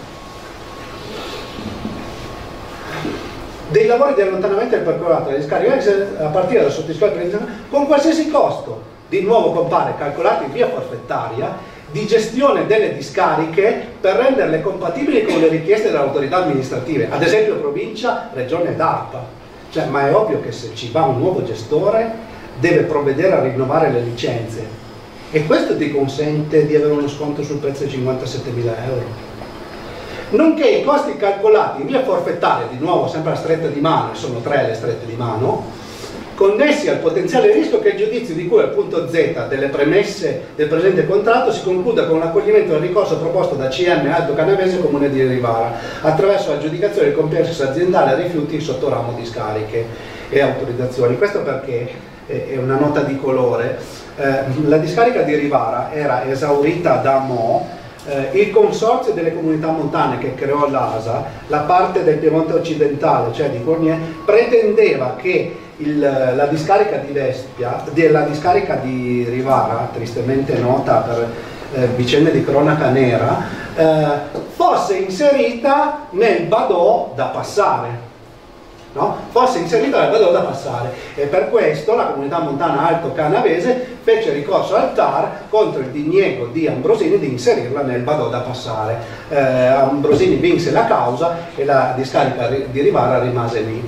dei lavori di allontanamento del percolato delle discariche a partire dal sottoscritto con qualsiasi costo, di nuovo compare calcolato in via forfettaria, di gestione delle discariche per renderle compatibili con le richieste delle autorità amministrative, ad esempio provincia, regione ed ARPA. Cioè, ma è ovvio che se ci va un nuovo gestore deve provvedere a rinnovare le licenze e questo ti consente di avere uno sconto sul prezzo di 57.000 euro. Nonché i costi calcolati in via forfettaria, di nuovo sempre a stretta di mano, e sono 3 le strette di mano, connessi al potenziale rischio che il giudizio di cui al punto Z delle premesse del presente contratto si concluda con l'accoglimento del ricorso proposto da CM Alto Canavese Comune di Rivara attraverso l'aggiudicazione del compenso aziendale a rifiuti sotto ramo discariche e autorizzazioni. Questo perché è una nota di colore. La discarica di Rivara era esaurita da mo'. Il consorzio delle comunità montane che creò l'ASA, la parte del Piemonte occidentale, cioè di Cornier, pretendeva che la discarica di Vespia, la discarica di Rivara, tristemente nota per vicende di cronaca nera, fosse inserita nel Badò da passare. No? Fosse inserita nel Badò da passare e per questo la comunità montana Alto Canavese fece ricorso al TAR contro il diniego di Ambrosini di inserirla nel Badò da passare. Ambrosini vinse la causa e la discarica di Rivara rimase lì.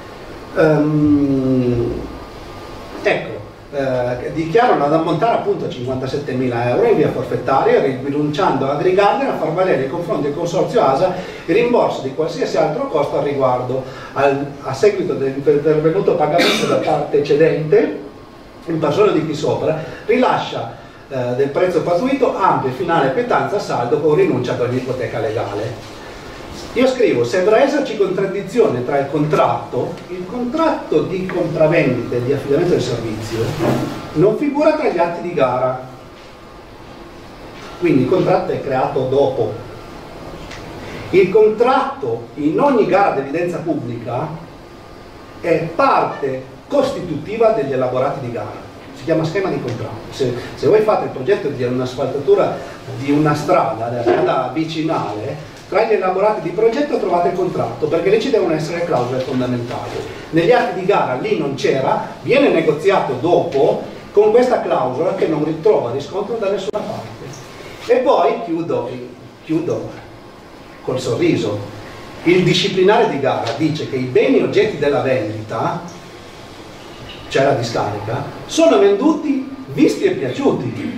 Dichiarano ad ammontare appunto a 57.000 euro in via forfettaria, rinunciando a aggregarli a far valere nei confronti del consorzio ASA il rimborso di qualsiasi altro costo al riguardo a seguito dell'intervenuto pagamento da parte cedente in persona di chi sopra rilascia del prezzo patuito ampia e finale quietanza a saldo con rinuncia ad ogni ipoteca legale. Io scrivo, sembra esserci contraddizione tra il contratto di compravendita e di affidamento del servizio non figura tra gli atti di gara, quindi il contratto è creato dopo. Il contratto in ogni gara ad evidenza pubblica è parte costitutiva degli elaborati di gara, si chiama schema di contratto. Se voi fate il progetto di un'asfaltatura di una strada, della strada vicinale, tra gli elaborati di progetto trovate il contratto, perché lì ci devono essere clausole fondamentali. Negli atti di gara lì non c'era, viene negoziato dopo con questa clausola che non ritrova riscontro da nessuna parte. E poi chiudo col sorriso. Il disciplinare di gara dice che i beni oggetti della vendita, cioè la discarica, sono venduti visti e piaciuti.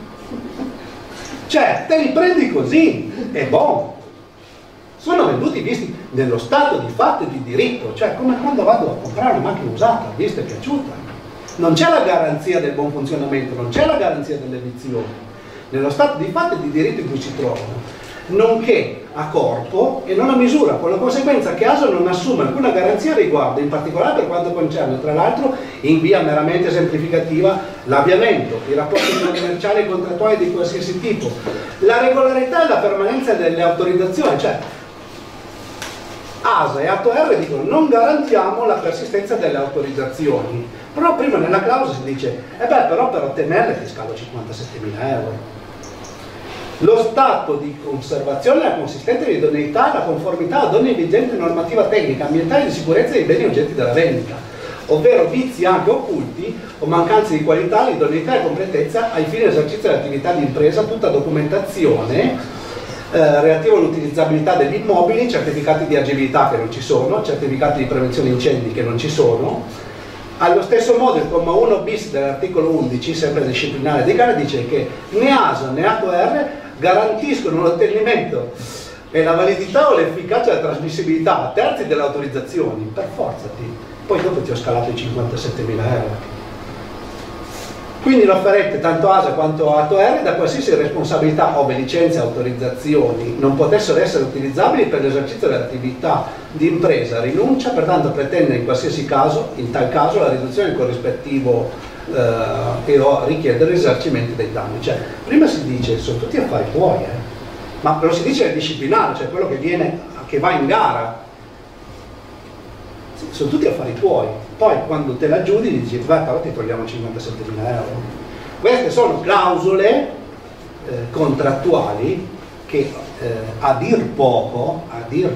Cioè, te li prendi così, è buono. Sono venduti visti nello stato di fatto e di diritto, cioè come quando vado a comprare una macchina usata, vista e piaciuta. Non c'è la garanzia del buon funzionamento, non c'è la garanzia dell'edizione. Nello stato di fatto e di diritto in cui si trovano, nonché a corpo e non a misura, con la conseguenza che ASA non assume alcuna garanzia a riguardo, in particolare per quanto concerne, tra l'altro, in via meramente esemplificativa, l'avviamento, i rapporti commerciali e contrattuali di qualsiasi tipo, la regolarità e la permanenza delle autorizzazioni, cioè ASA e ATOR dicono non garantiamo la persistenza delle autorizzazioni, però prima nella clausola si dice però per ottenerle ti scalo 57.000 euro. Lo stato di conservazione, la consistenza di idoneità e la conformità ad ogni vigente normativa tecnica, ambientale e di sicurezza dei beni oggetti della vendita, ovvero vizi anche occulti o mancanze di qualità, l'idoneità e completezza ai fini dell'esercizio dell'attività di impresa, tutta documentazione relativo all'utilizzabilità degli immobili, certificati di agibilità che non ci sono, certificati di prevenzione incendi che non ci sono, Allo stesso modo il comma 1 bis dell'articolo 11, sempre disciplinare di gara, dice che né ASA né ATR garantiscono l'ottenimento e la validità o l'efficacia della trasmissibilità a terzi delle autorizzazioni. Per forza, poi dopo ti ho scalato i 57.000 euro. Quindi l'offerente, tanto ASA quanto ATR, da qualsiasi responsabilità, ove licenze e autorizzazioni non potessero essere utilizzabili per l'esercizio dell'attività di impresa, rinuncia pertanto a pretendere in qualsiasi caso, in tal caso, la riduzione del corrispettivo e o richiedere il risarcimento dei danni. Cioè, prima si dice, sono tutti affari tuoi, ma lo si dice disciplinare, cioè quello che va in gara. Sono tutti affari tuoi, poi quando te la giudichi dici però ti togliamo 57.000 euro. Queste sono clausole contrattuali che a dir poco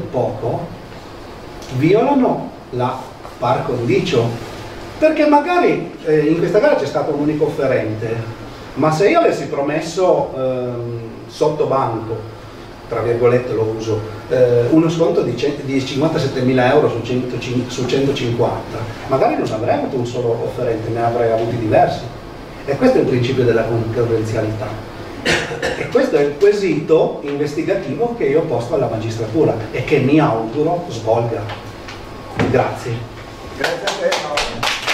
violano la par condicio, perché magari in questa gara c'è stato un unico offerente, ma se io avessi promesso sotto banco, tra virgolette lo uso, uno sconto di 57.000 euro su 150, magari non avrei avuto un solo offerente, ne avrei avuti diversi. E questo è il principio della concorrenzialità. E questo è il quesito investigativo che io ho posto alla magistratura e che mi auguro svolga. Grazie. Grazie a te.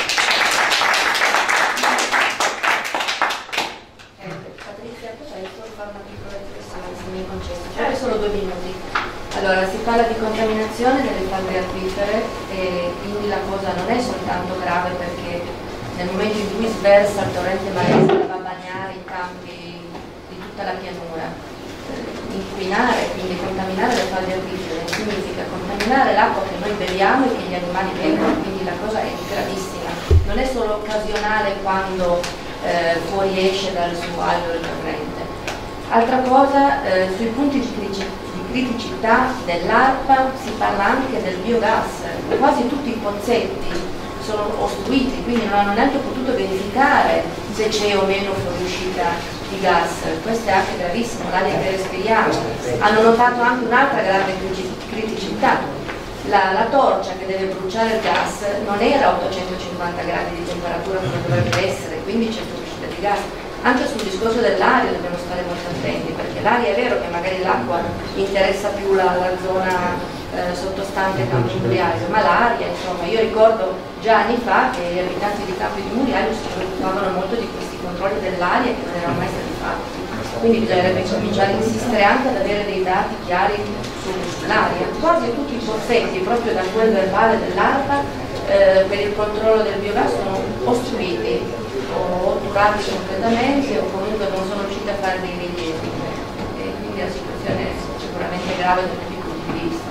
Solo 2 minuti. Allora, si parla di contaminazione delle falde acquifere e quindi la cosa non è soltanto grave perché nel momento in cui sversa il torrente Malese va a bagnare i campi di tutta la pianura. Inquinare, quindi contaminare le falde acquifere significa contaminare l'acqua che noi beviamo e che gli animali bevono, quindi la cosa è gravissima. Non è solo occasionale quando fuoriesce dal suo alveo il torrente. Altra cosa, sui punti di criticità dell'ARPA si parla anche del biogas. Quasi tutti i pozzetti sono ostruiti, quindi non hanno neanche potuto verificare se c'è o meno fuoriuscita di gas. Questo è anche gravissimo, l'aria che respiriamo. Hanno notato anche un'altra grande criticità. La torcia che deve bruciare il gas non era a 850 gradi di temperatura come dovrebbe essere, quindi c'è fuoriuscita di gas. Anche sul discorso dell'aria dobbiamo stare molto attenti, perché l'aria è vero che magari l'acqua interessa più la zona sottostante Campi di Muriaio, ma l'aria, insomma, io ricordo già anni fa che gli abitanti di Campi di Muriaio si preoccupavano molto di questi controlli dell'aria che non erano mai stati fatti. Quindi bisognerebbe cominciare a insistere anche ad avere dei dati chiari sull'aria. Quasi tutti i pozzetti, proprio da quel verbale dell'ARPA, per il controllo del biogas sono ostruiti o otturati completamente o comunque non sono riusciti a fare dei rilievi, e quindi la situazione è sicuramente grave da tutti i punti di vista.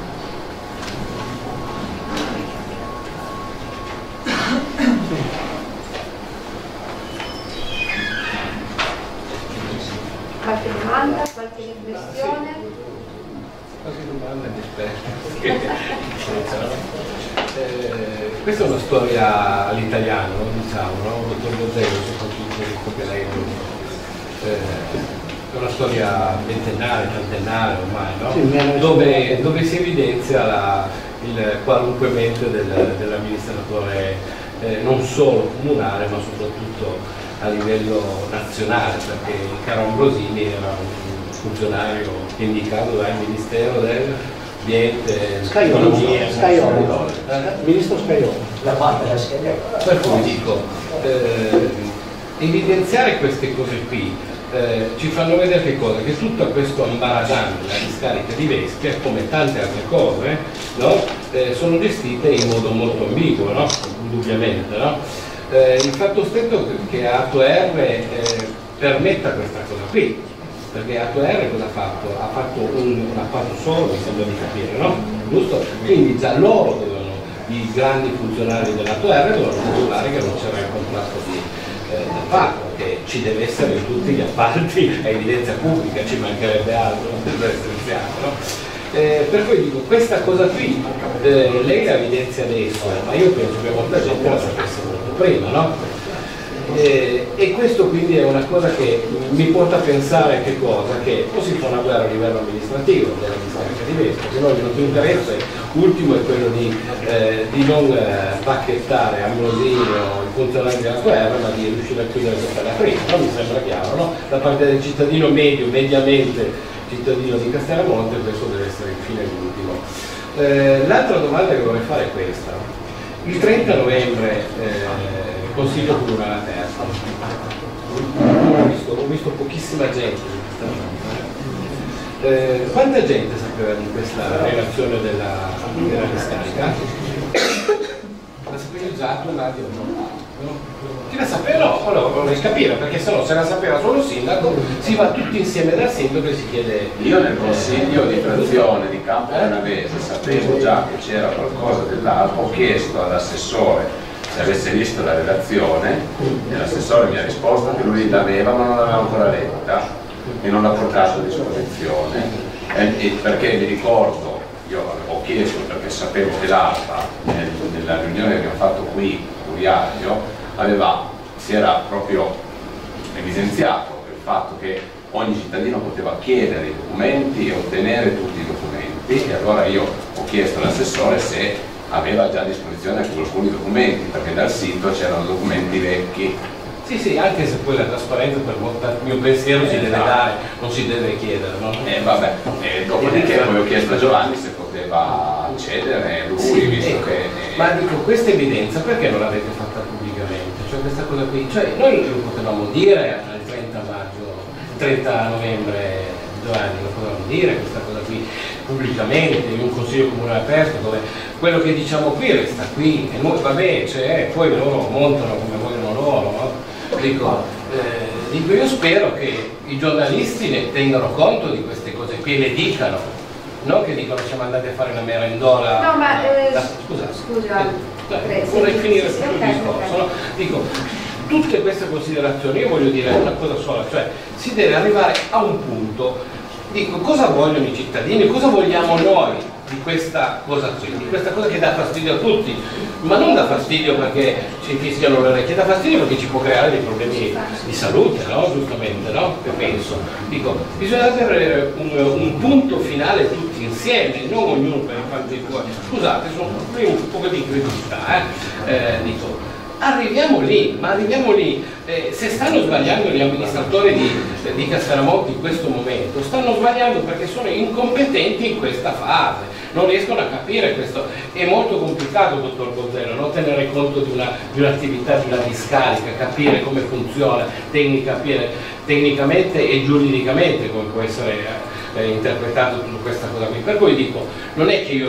Qualche domanda, qualche riflessione? Qualche domanda di questa è una storia all'italiano, diciamo, no? Dottor Bozzello, soprattutto, visto che lei è una storia ventennale, trentennale ormai, no? Sì, dove si evidenzia il qualunquemento dell'amministratore non solo comunale ma soprattutto a livello nazionale, perché il caro Ambrosini era un funzionario indicato dal Ministero dell'Ambiente, Scaiola, Ministro Scaiola. La parte della scheda. Per cui dico, evidenziare queste cose qui ci fanno vedere che cosa? Che tutto questo ambaradan della discarica di Vespia, come tante altre cose, no? Sono gestite in modo molto ambiguo, no? Indubbiamente, no? Il fatto stesso che ATR permetta questa cosa qui, perché ATR cosa ha fatto? Ha fatto un appalto solo, mi sembra di capire, no? Giusto? Quindi già loro dovevano, i grandi funzionari dell'ATR dovevano controllare che non c'era il contratto d'appalto, che ci deve essere in tutti gli appalti a evidenza pubblica, ci mancherebbe altro, non deve essere iniziato, no? Per cui dico, questa cosa qui lei la evidenzia adesso, ma io penso che molta gente la sapesse molto prima, no? E questo quindi è una cosa che mi porta a pensare che cosa? Che o si fa una guerra a livello amministrativo della discarica di Vespa, se no il nostro interesse ultimo è quello di non bacchettare a Mosino i funzionari della guerra, ma di riuscire a chiudere questa la prima, no? Mi sembra chiaro, no? Da parte del cittadino medio, mediamente cittadino di Castellamonte, questo deve essere infine l'ultimo. L'altra domanda che vorrei fare è questa. Il 30 novembre Consiglio Comunale aperto. Ho visto pochissima gente questa volta. Quanta gente sapeva di questa relazione della discarica? La sapevi già tu, Nadia? No? Chi la sapeva? No, allora vorrei capire, perché se no se la sapeva solo il sindaco si va tutti insieme dal sindaco e si chiede. Io nel consiglio di frazione di Campo Benavese sapevo già che c'era qualcosa dell'altro, ho chiesto all'assessore se avesse visto la relazione e l'assessore mi ha risposto che lui l'aveva ma non l'aveva ancora letta e non l'ha portato a disposizione, perché mi ricordo, io ho chiesto perché sapevo che l'ARPA nella riunione che abbiamo fatto qui Curiaio si era proprio evidenziato il fatto che ogni cittadino poteva chiedere i documenti e ottenere tutti i documenti, e allora io ho chiesto all'assessore se aveva già a disposizione alcuni documenti, perché dal sito c'erano documenti vecchi. Sì, anche se poi la trasparenza per il mio pensiero si deve dare, non si deve chiedere, no? Dopodiché poi ho chiesto a Giovanni se poteva accedere lui, visto che... Ma dico, questa evidenza perché non l'avete fatta pubblicamente? Cioè questa cosa qui, cioè noi lo potevamo dire al 30 novembre, Giovanni, lo potevamo dire questa cosa qui pubblicamente in un consiglio comunale aperto dove quello che diciamo qui resta qui e noi vabbè c'è, poi loro montano come vogliono loro, no? Dico, io spero che i giornalisti ne tengano conto di queste cose qui e le dicano, non che dicono siamo andati a fare una merendola. No, ma scusa, vorrei finire il discorso, no? Dico, tutte queste considerazioni, io voglio dire una cosa sola, cioè si deve arrivare a un punto, dico, cosa vogliono i cittadini, cosa vogliamo noi di questa cosa qui, di questa cosa che dà fastidio a tutti, ma non dà fastidio perché ci fischiano le orecchie, dà fastidio perché ci può creare dei problemi di salute, no? Giustamente, no? Che penso. Dico, bisogna avere un punto finale tutti insieme, non ognuno per i fatti suoi. Scusate, sono un po' di criticità, dico. Arriviamo lì, ma arriviamo lì, se stanno sbagliando gli amministratori di Castellamonte in questo momento, stanno sbagliando perché sono incompetenti in questa fase, non riescono a capire questo. È molto complicato, dottor Bozzello, non tenere conto di un'attività di una discarica, capire come funziona tecnicamente e giuridicamente come può essere interpretato tutta questa cosa qui. Per cui dico, non è che io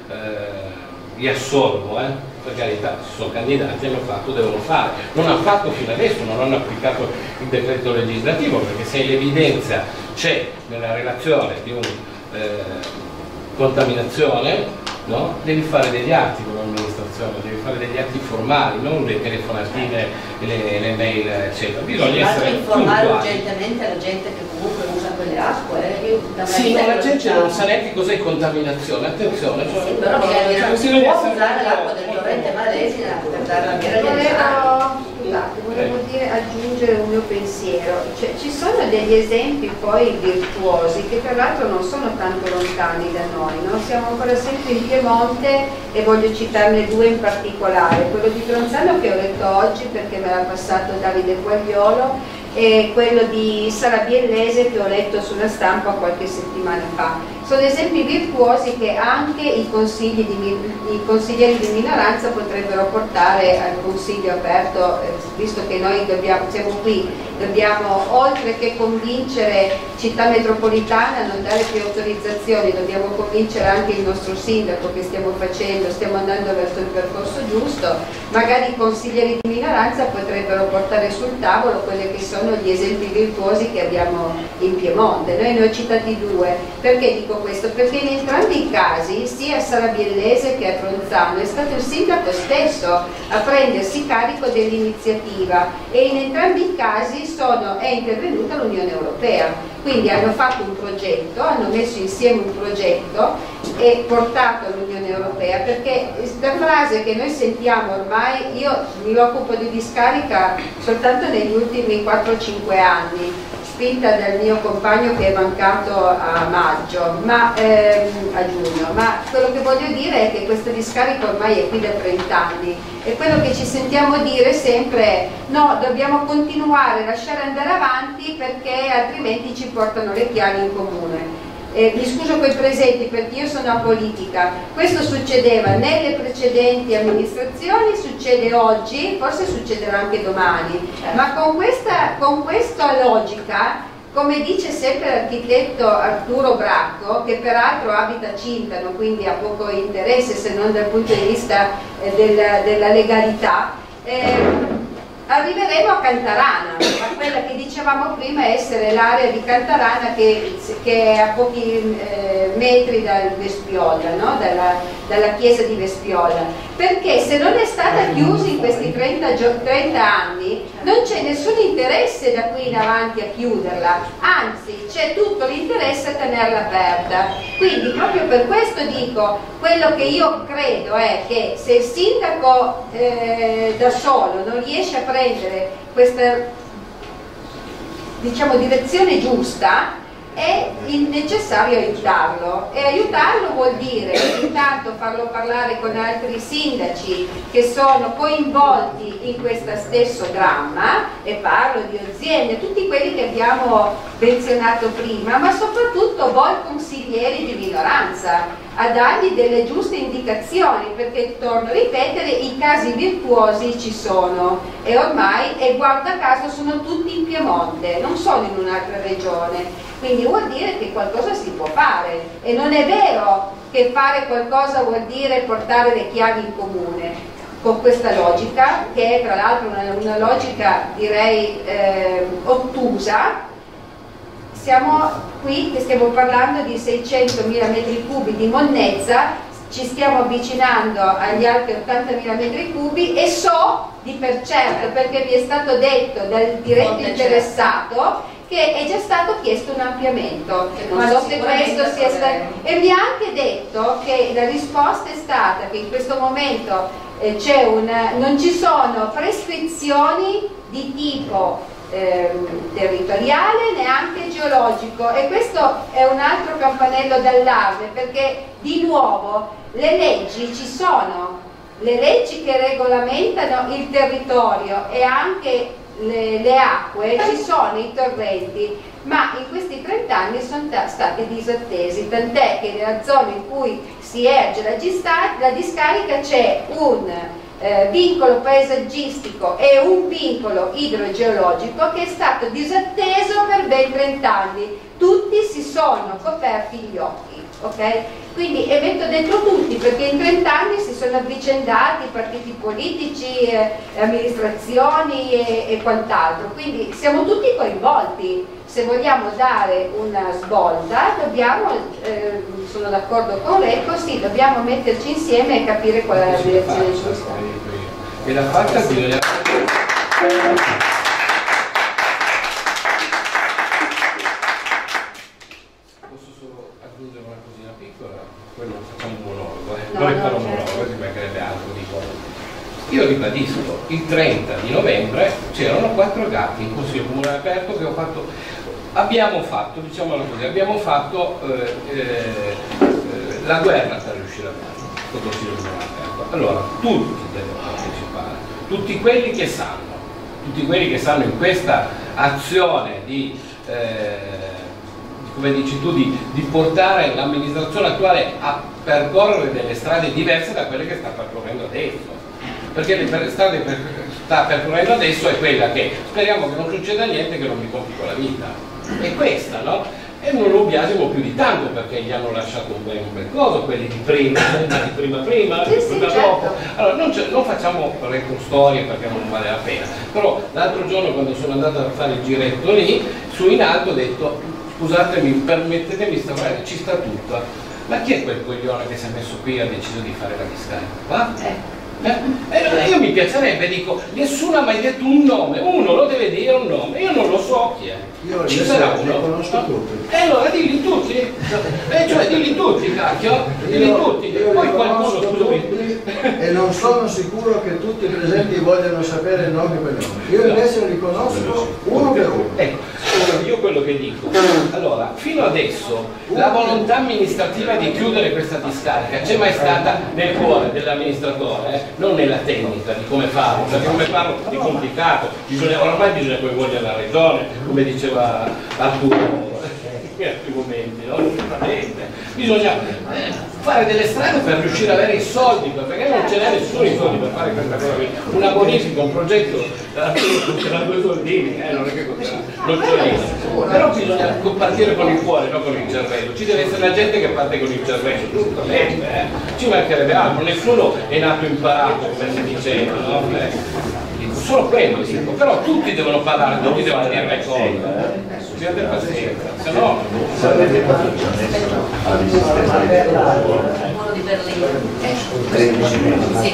li assolvo, per carità, si sono candidati, hanno fatto, devono fare. Non hanno fatto fino adesso, non hanno applicato il decreto legislativo, perché se l'evidenza c'è nella relazione di una contaminazione, no? Devi fare degli atti con l'amministrazione, devi fare degli atti formali, non le telefonatine, le mail, eccetera. Bisogna essere informare puntuali. urgentemente la gente che comunque usa quelle acque. Sì, ma la gente non sa neanche cos'è contaminazione, attenzione. Cioè, sì, però bisogna usare l'acqua del torrente Malesina per dare la birra. Volevo aggiungere un mio pensiero, cioè, ci sono degli esempi poi virtuosi che tra l'altro non sono tanto lontani da noi, no? Siamo ancora sempre in Piemonte e voglio citarne due in particolare, quello di Tronzano che ho letto oggi perché me l'ha passato Davide Quagliolo e quello di Sarabiellese che ho letto sulla stampa qualche settimana fa. Sono esempi virtuosi che anche i consiglieri di minoranza potrebbero portare al consiglio aperto, visto che noi siamo qui, dobbiamo oltre che convincere Città Metropolitana a non dare più autorizzazioni, dobbiamo convincere anche il nostro sindaco che stiamo andando verso il percorso giusto. Magari i consiglieri di minoranza potrebbero portare sul tavolo quelli che sono gli esempi virtuosi che abbiamo in Piemonte. Noi ne ho citati due, perché dico questo? Perché in entrambi i casi, sia a Sarabiellese che a Tronzano, è stato il sindaco stesso a prendersi carico dell'iniziativa e in entrambi i casi è intervenuta l'Unione Europea. Quindi hanno fatto un progetto, hanno messo insieme un progetto e portato all'Unione Europea, perché la frase che noi sentiamo ormai, io mi occupo di discarica soltanto negli ultimi 4-5 anni, spinta dal mio compagno che è mancato a maggio, a giugno, ma quello che voglio dire è che questa discarica ormai è qui da 30 anni e quello che ci sentiamo dire sempre è no, dobbiamo continuare, lasciare andare avanti perché altrimenti ci portano le chiavi in comune. Mi scuso con i presenti perché io sono apolitica, questo succedeva nelle precedenti amministrazioni, succede oggi, forse succederà anche domani, ma con questa logica, come dice sempre l'architetto Arturo Bracco, che peraltro abita a Cintano, quindi ha poco interesse se non dal punto di vista della legalità, arriveremo a Cantarana, a quella che dicevamo prima essere l'area di Cantarana che è a pochi metri dal Vespiola, no? dalla chiesa di Vespiola, perché se non è stata chiusa in questi 30 anni non c'è nessun interesse da qui in avanti a chiuderla, anzi c'è tutto l'interesse a tenerla aperta. Quindi proprio per questo dico, quello che io credo è che se il sindaco da solo non riesce a prendere questa, diciamo, direzione giusta, è necessario aiutarlo, e aiutarlo vuol dire intanto farlo parlare con altri sindaci che sono coinvolti in questo stesso dramma, e parlo di aziende, tutti quelli che abbiamo menzionato prima, ma soprattutto voi consiglieri di minoranza, a dargli delle giuste indicazioni, perché torno a ripetere, i casi virtuosi ci sono e ormai, e guarda caso, sono tutti in Piemonte, non sono in un'altra regione. Quindi vuol dire che qualcosa si può fare, e non è vero che fare qualcosa vuol dire portare le chiavi in comune, con questa logica, che è tra l'altro una logica direi ottusa. Siamo qui che stiamo parlando di 600.000 metri cubi di monnezza, ci stiamo avvicinando agli altri 80.000 metri cubi, e so di per certo, perché mi è stato detto dal diretto interessato, che è già stato chiesto un ampliamento, ma so se questo sia stato, e mi ha anche detto che la risposta è stata che in questo momento non ci sono prescrizioni di tipo territoriale, neanche geologico, e questo è un altro campanello d'allarme, perché di nuovo le leggi ci sono, le leggi che regolamentano il territorio e anche le acque, ci sono i torrenti, ma in questi 30 anni sono stati disattesi, tant'è che nella zona in cui si erge la discarica c'è un vincolo paesaggistico e un vincolo idrogeologico che è stato disatteso per ben 30 anni, tutti si sono coperti gli occhi, ok? Quindi, e metto dentro tutti, perché in 30 anni si sono avvicendati partiti politici, amministrazioni e quant'altro, quindi siamo tutti coinvolti. Se vogliamo dare una svolta dobbiamo, sono d'accordo con Recco, sì, dobbiamo metterci insieme e capire qual è la direzione giusta. E la fatta bisogna... Posso solo aggiungere una cosina piccola? Poi non facciamo un monologo, non farò un monologo, ci mancherebbe altro di cose. Io ribadisco, il 30 di novembre c'erano 4 gatti in Consiglio Comunale aperto che abbiamo fatto, diciamolo così, abbiamo fatto la guerra per riuscire a farlo, il Consiglio Comunale aperto. Allora, tutti devono partecipare, tutti quelli che sanno in questa azione di come dici tu, di portare l'amministrazione attuale a percorrere delle strade diverse da quelle che sta percorrendo adesso. Perché le strade che sta percorrendo adesso è quella che speriamo che non succeda niente, che non mi complico la vita. È questa, no? E non lo biasimo più di tanto, perché gli hanno lasciato un bel coso, quelli di prima, di prima, sì, dopo. certo. Allora non facciamo retrostorie perché non vale la pena. Però l'altro giorno, quando sono andato a fare il giretto lì, su in alto ho detto scusatemi, permettetemi, ci sta tutta. Ma chi è quel coglione che si è messo qui e ha deciso di fare la discarica? Io mi piacerebbe, dico, nessuno ha mai detto un nome, uno lo deve dire un nome, io non lo so chi è. Io ci sarà uno? Li conosco tutti. E allora dilli tutti, cioè dilli tutti, cacchio, dilli tutti, poi qualcuno tutti, e non sono sicuro che tutti i presenti vogliano sapere il nome e cognome. Io invece li conosco uno per uno. Ecco, io quello che dico, allora, fino adesso la volontà amministrativa di chiudere questa discarica c'è mai stata nel cuore dell'amministratore, non nella tecnica di come farlo, perché come farlo è complicato, ormai bisogna coinvolgere la regione, come diceva Arturo in altri momenti, no? Bisogna fare delle strade per riuscire ad avere i soldi, perché non ce n'è nessuno i soldi per fare questa cosa qui. Una bonifica, un progetto c'era due soldini, non è che non c'è, però bisogna partire con il cuore, non con il cervello. Ci deve essere la gente che parte con il cervello, giustamente, ci mancherebbe altro, nessuno è nato imparato, come si diceva, no? Solo quello dico, però tutti devono parlare, tutti devono dire le cose, abbiate pazienza, se no uno di Berlino. 13 minuti.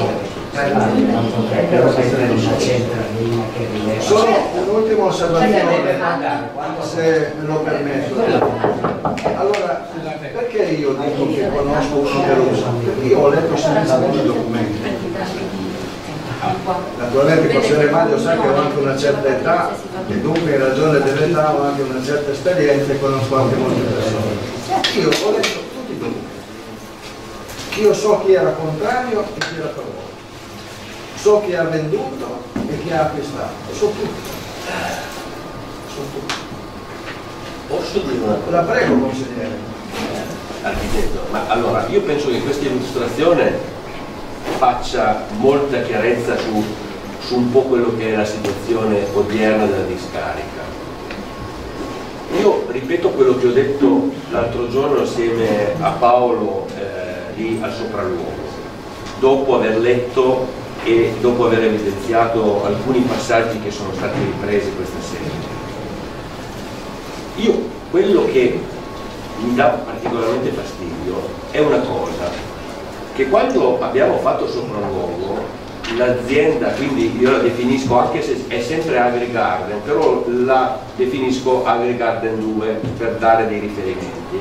Solo un'ultima osservazione, se me lo permetto. Allora, perché io dico che conosco uno per uno? Perché io ho letto senza i documenti. Naturalmente il consigliere Maggio sa che ho anche una certa età e dunque in ragione dell'età ho anche una certa esperienza e conosco anche molte persone. Io ho letto tutti i documenti. Io so chi era contrario e chi era a favore. So chi ha venduto e chi ha acquistato. So tutto. So tutto. Posso dire una cosa? La prego, consigliere. Architetto, ma allora io penso che questa illustrazione faccia molta chiarezza su un po' quello che è la situazione odierna della discarica. Io ripeto quello che ho detto l'altro giorno assieme a Paolo lì al sopralluogo, dopo aver letto e dopo aver evidenziato alcuni passaggi che sono stati ripresi questa sera. Io quello che mi dà particolarmente fastidio è una cosa, che quando abbiamo fatto sopralluogo l'azienda, quindi io la definisco, anche se è sempre AgriGarden, però la definisco AgriGarden 2 per dare dei riferimenti,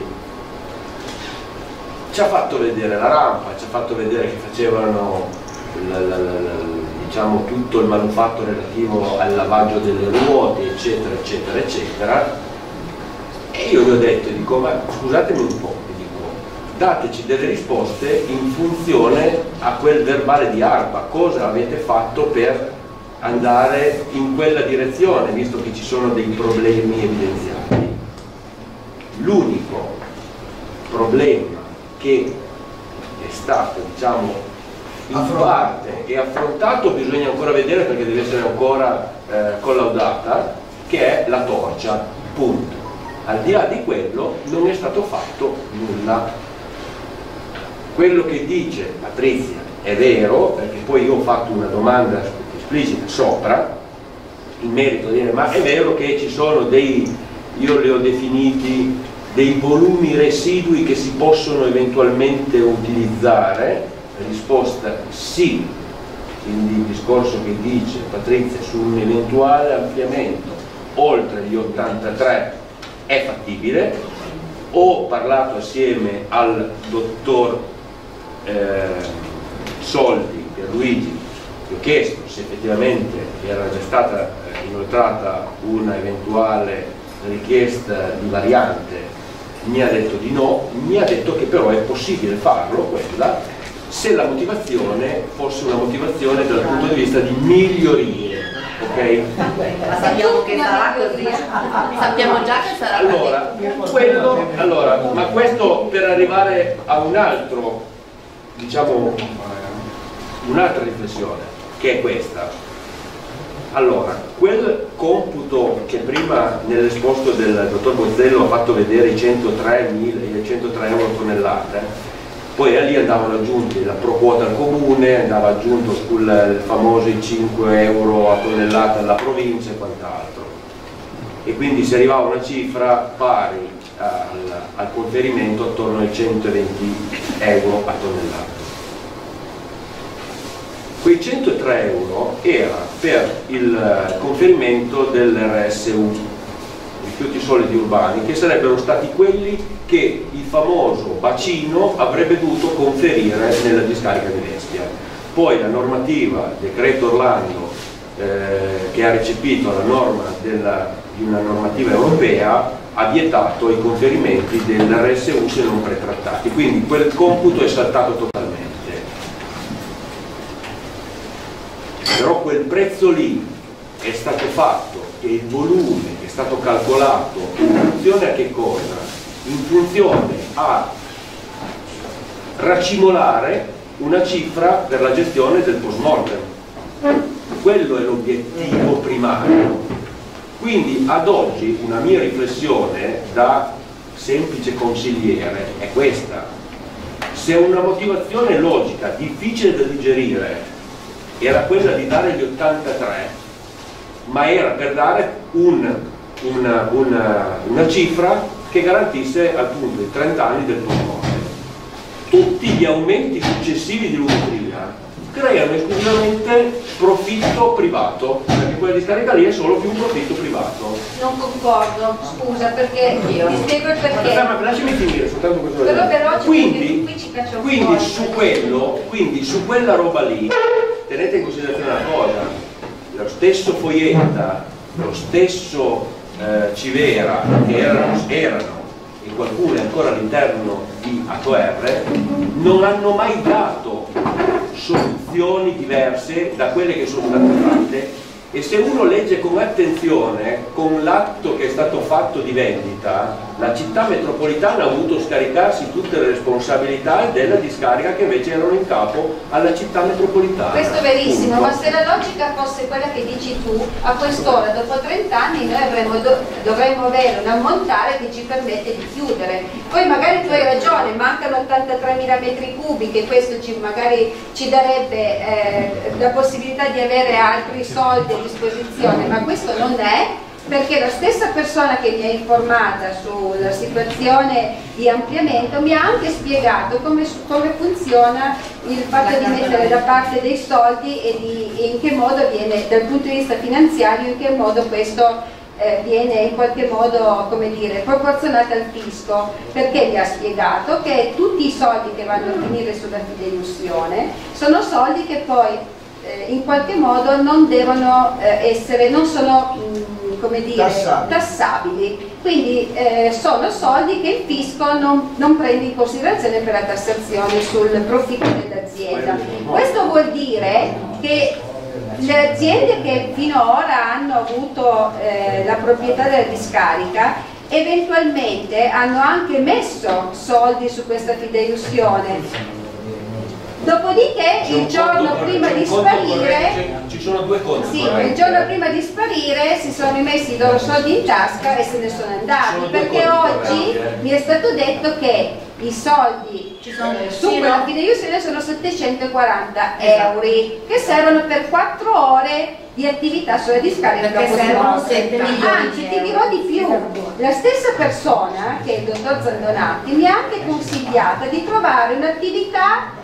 ci ha fatto vedere la rampa, ci ha fatto vedere che facevano diciamo tutto il manufatto relativo al lavaggio delle ruote, eccetera eccetera eccetera, e io gli ho detto, dico, ma scusatemi un po', dateci delle risposte in funzione a quel verbale di ARPA, cosa avete fatto per andare in quella direzione, visto che ci sono dei problemi evidenziati. L'unico problema che è stato, diciamo, in parte e affrontato, bisogna ancora vedere perché deve essere ancora collaudata, che è la torcia, punto. Al di là di quello non è stato fatto nulla. Quello che dice Patrizia è vero, perché poi io ho fatto una domanda esplicita sopra, in merito a dire, ma è vero che ci sono dei, io li ho definiti, dei volumi residui che si possono eventualmente utilizzare? La risposta sì, quindi il discorso che dice Patrizia su un eventuale ampliamento oltre gli 83 è fattibile. Ho parlato assieme al dottor Soldi, Pierluigi, gli ho chiesto se effettivamente era già stata inoltrata una eventuale richiesta di variante, mi ha detto di no, mi ha detto che però è possibile farlo quella se la motivazione fosse una motivazione dal punto di vista di migliorie, ok? Ma sappiamo che sarà così, sappiamo già che sarà così. Allora, ma questo per arrivare a un altro, diciamo, un'altra riflessione, che è questa. Allora, quel computo che prima nell'esposto del dottor Bozzello ha fatto vedere i 103 euro tonnellate, poi a lì andavano aggiunti la pro quota al comune, andava aggiunto il famoso 5 euro a tonnellata alla provincia e quant'altro. e quindi si arrivava a una cifra pari al conferimento attorno ai 120 euro a tonnellata. Quei 103 euro era per il conferimento dell'RSU, rifiuti solidi urbani, che sarebbero stati quelli che il famoso bacino avrebbe dovuto conferire nella discarica di Vespia. Poi la normativa, il decreto Orlando, che ha recepito la norma di una normativa europea, ha vietato i conferimenti dell'RSU se non pretrattati, quindi quel computo è saltato totalmente. Però quel prezzo lì è stato fatto e il volume è stato calcolato in funzione a che cosa? In funzione a racimolare una cifra per la gestione del post mortem. Quello è l'obiettivo primario. Quindi ad oggi una mia riflessione da semplice consigliere è questa: se una motivazione logica difficile da digerire era quella di dare gli 83, ma era per dare una cifra che garantisse appunto i 30 anni del post mortem. Tutti gli aumenti successivi di Lutria creano esclusivamente profitto privato, perché quella discarica lì è solo più un profitto privato. Non concordo, scusa, perché ti spiego il perché. Ma lasciami finire soltanto questo. Però veloce, quindi, qui ci caccia un quindi fuori, quindi su quella roba lì tenete in considerazione una cosa: lo stesso Foietta, lo stesso Civera, che erano e qualcuno è ancora all'interno di ATOR, non hanno mai dato soluzioni diverse da quelle che sono state fatte, e se uno legge con attenzione, con l'atto che è stato fatto di vendita, la città metropolitana ha voluto scaricarsi tutte le responsabilità della discarica che invece erano in capo alla città metropolitana. Questo è verissimo, ma se la logica fosse quella che dici tu, a quest'ora, dopo 30 anni, noi dovremmo avere un ammontare che ci permette di chiudere. Poi magari tu hai ragione, mancano 83.000 metri cubi, che questo magari ci darebbe la possibilità di avere altri soldi a disposizione, ma questo non è, perché la stessa persona che mi ha informata sulla situazione di ampliamento mi ha anche spiegato come funziona il fatto di mettere da parte dei soldi e in che modo viene, dal punto di vista finanziario, in che modo questo viene in qualche modo, come dire, proporzionato al fisco, perché mi ha spiegato che tutti i soldi che vanno a finire sulla fideiussione sono soldi che poi in qualche modo non devono essere, non sono come dire, tassabili, quindi sono soldi che il fisco non prende in considerazione per la tassazione sul profitto dell'azienda. Questo vuol dire che le aziende che fino ad ora hanno avuto la proprietà della discarica eventualmente hanno anche messo soldi su questa fideiussione. Dopodiché il giorno prima di sparire, ci sono due conti. sì, il giorno prima di sparire si sono rimessi i loro soldi in tasca e se ne sono andati, perché oggi mi è stato detto che i soldi su quella fideiussione sono 740 euro che servono per 4 ore di attività sulla discarica. Perché servono 7 milioni. Anzi, ti dirò di più, la stessa persona, che è il dottor Zandonati, mi ha anche consigliata di trovare un'attività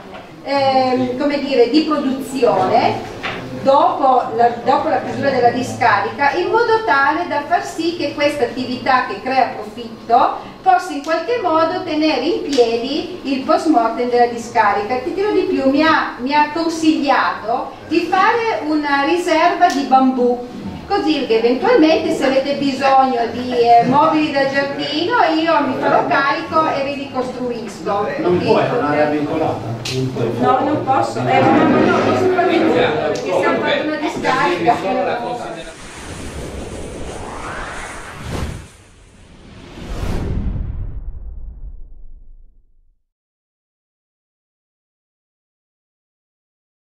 come dire, di produzione dopo la chiusura della discarica, in modo tale da far sì che questa attività che crea profitto possa in qualche modo tenere in piedi il post mortem della discarica. Ti dirò di più, mi ha consigliato di fare una riserva di bambù, così che eventualmente se avete bisogno di mobili da giardino io mi farò carico e vi ricostruisco. Non puoi, è un'area vincolata. No, non posso, perché stiamo parlando di una discarica.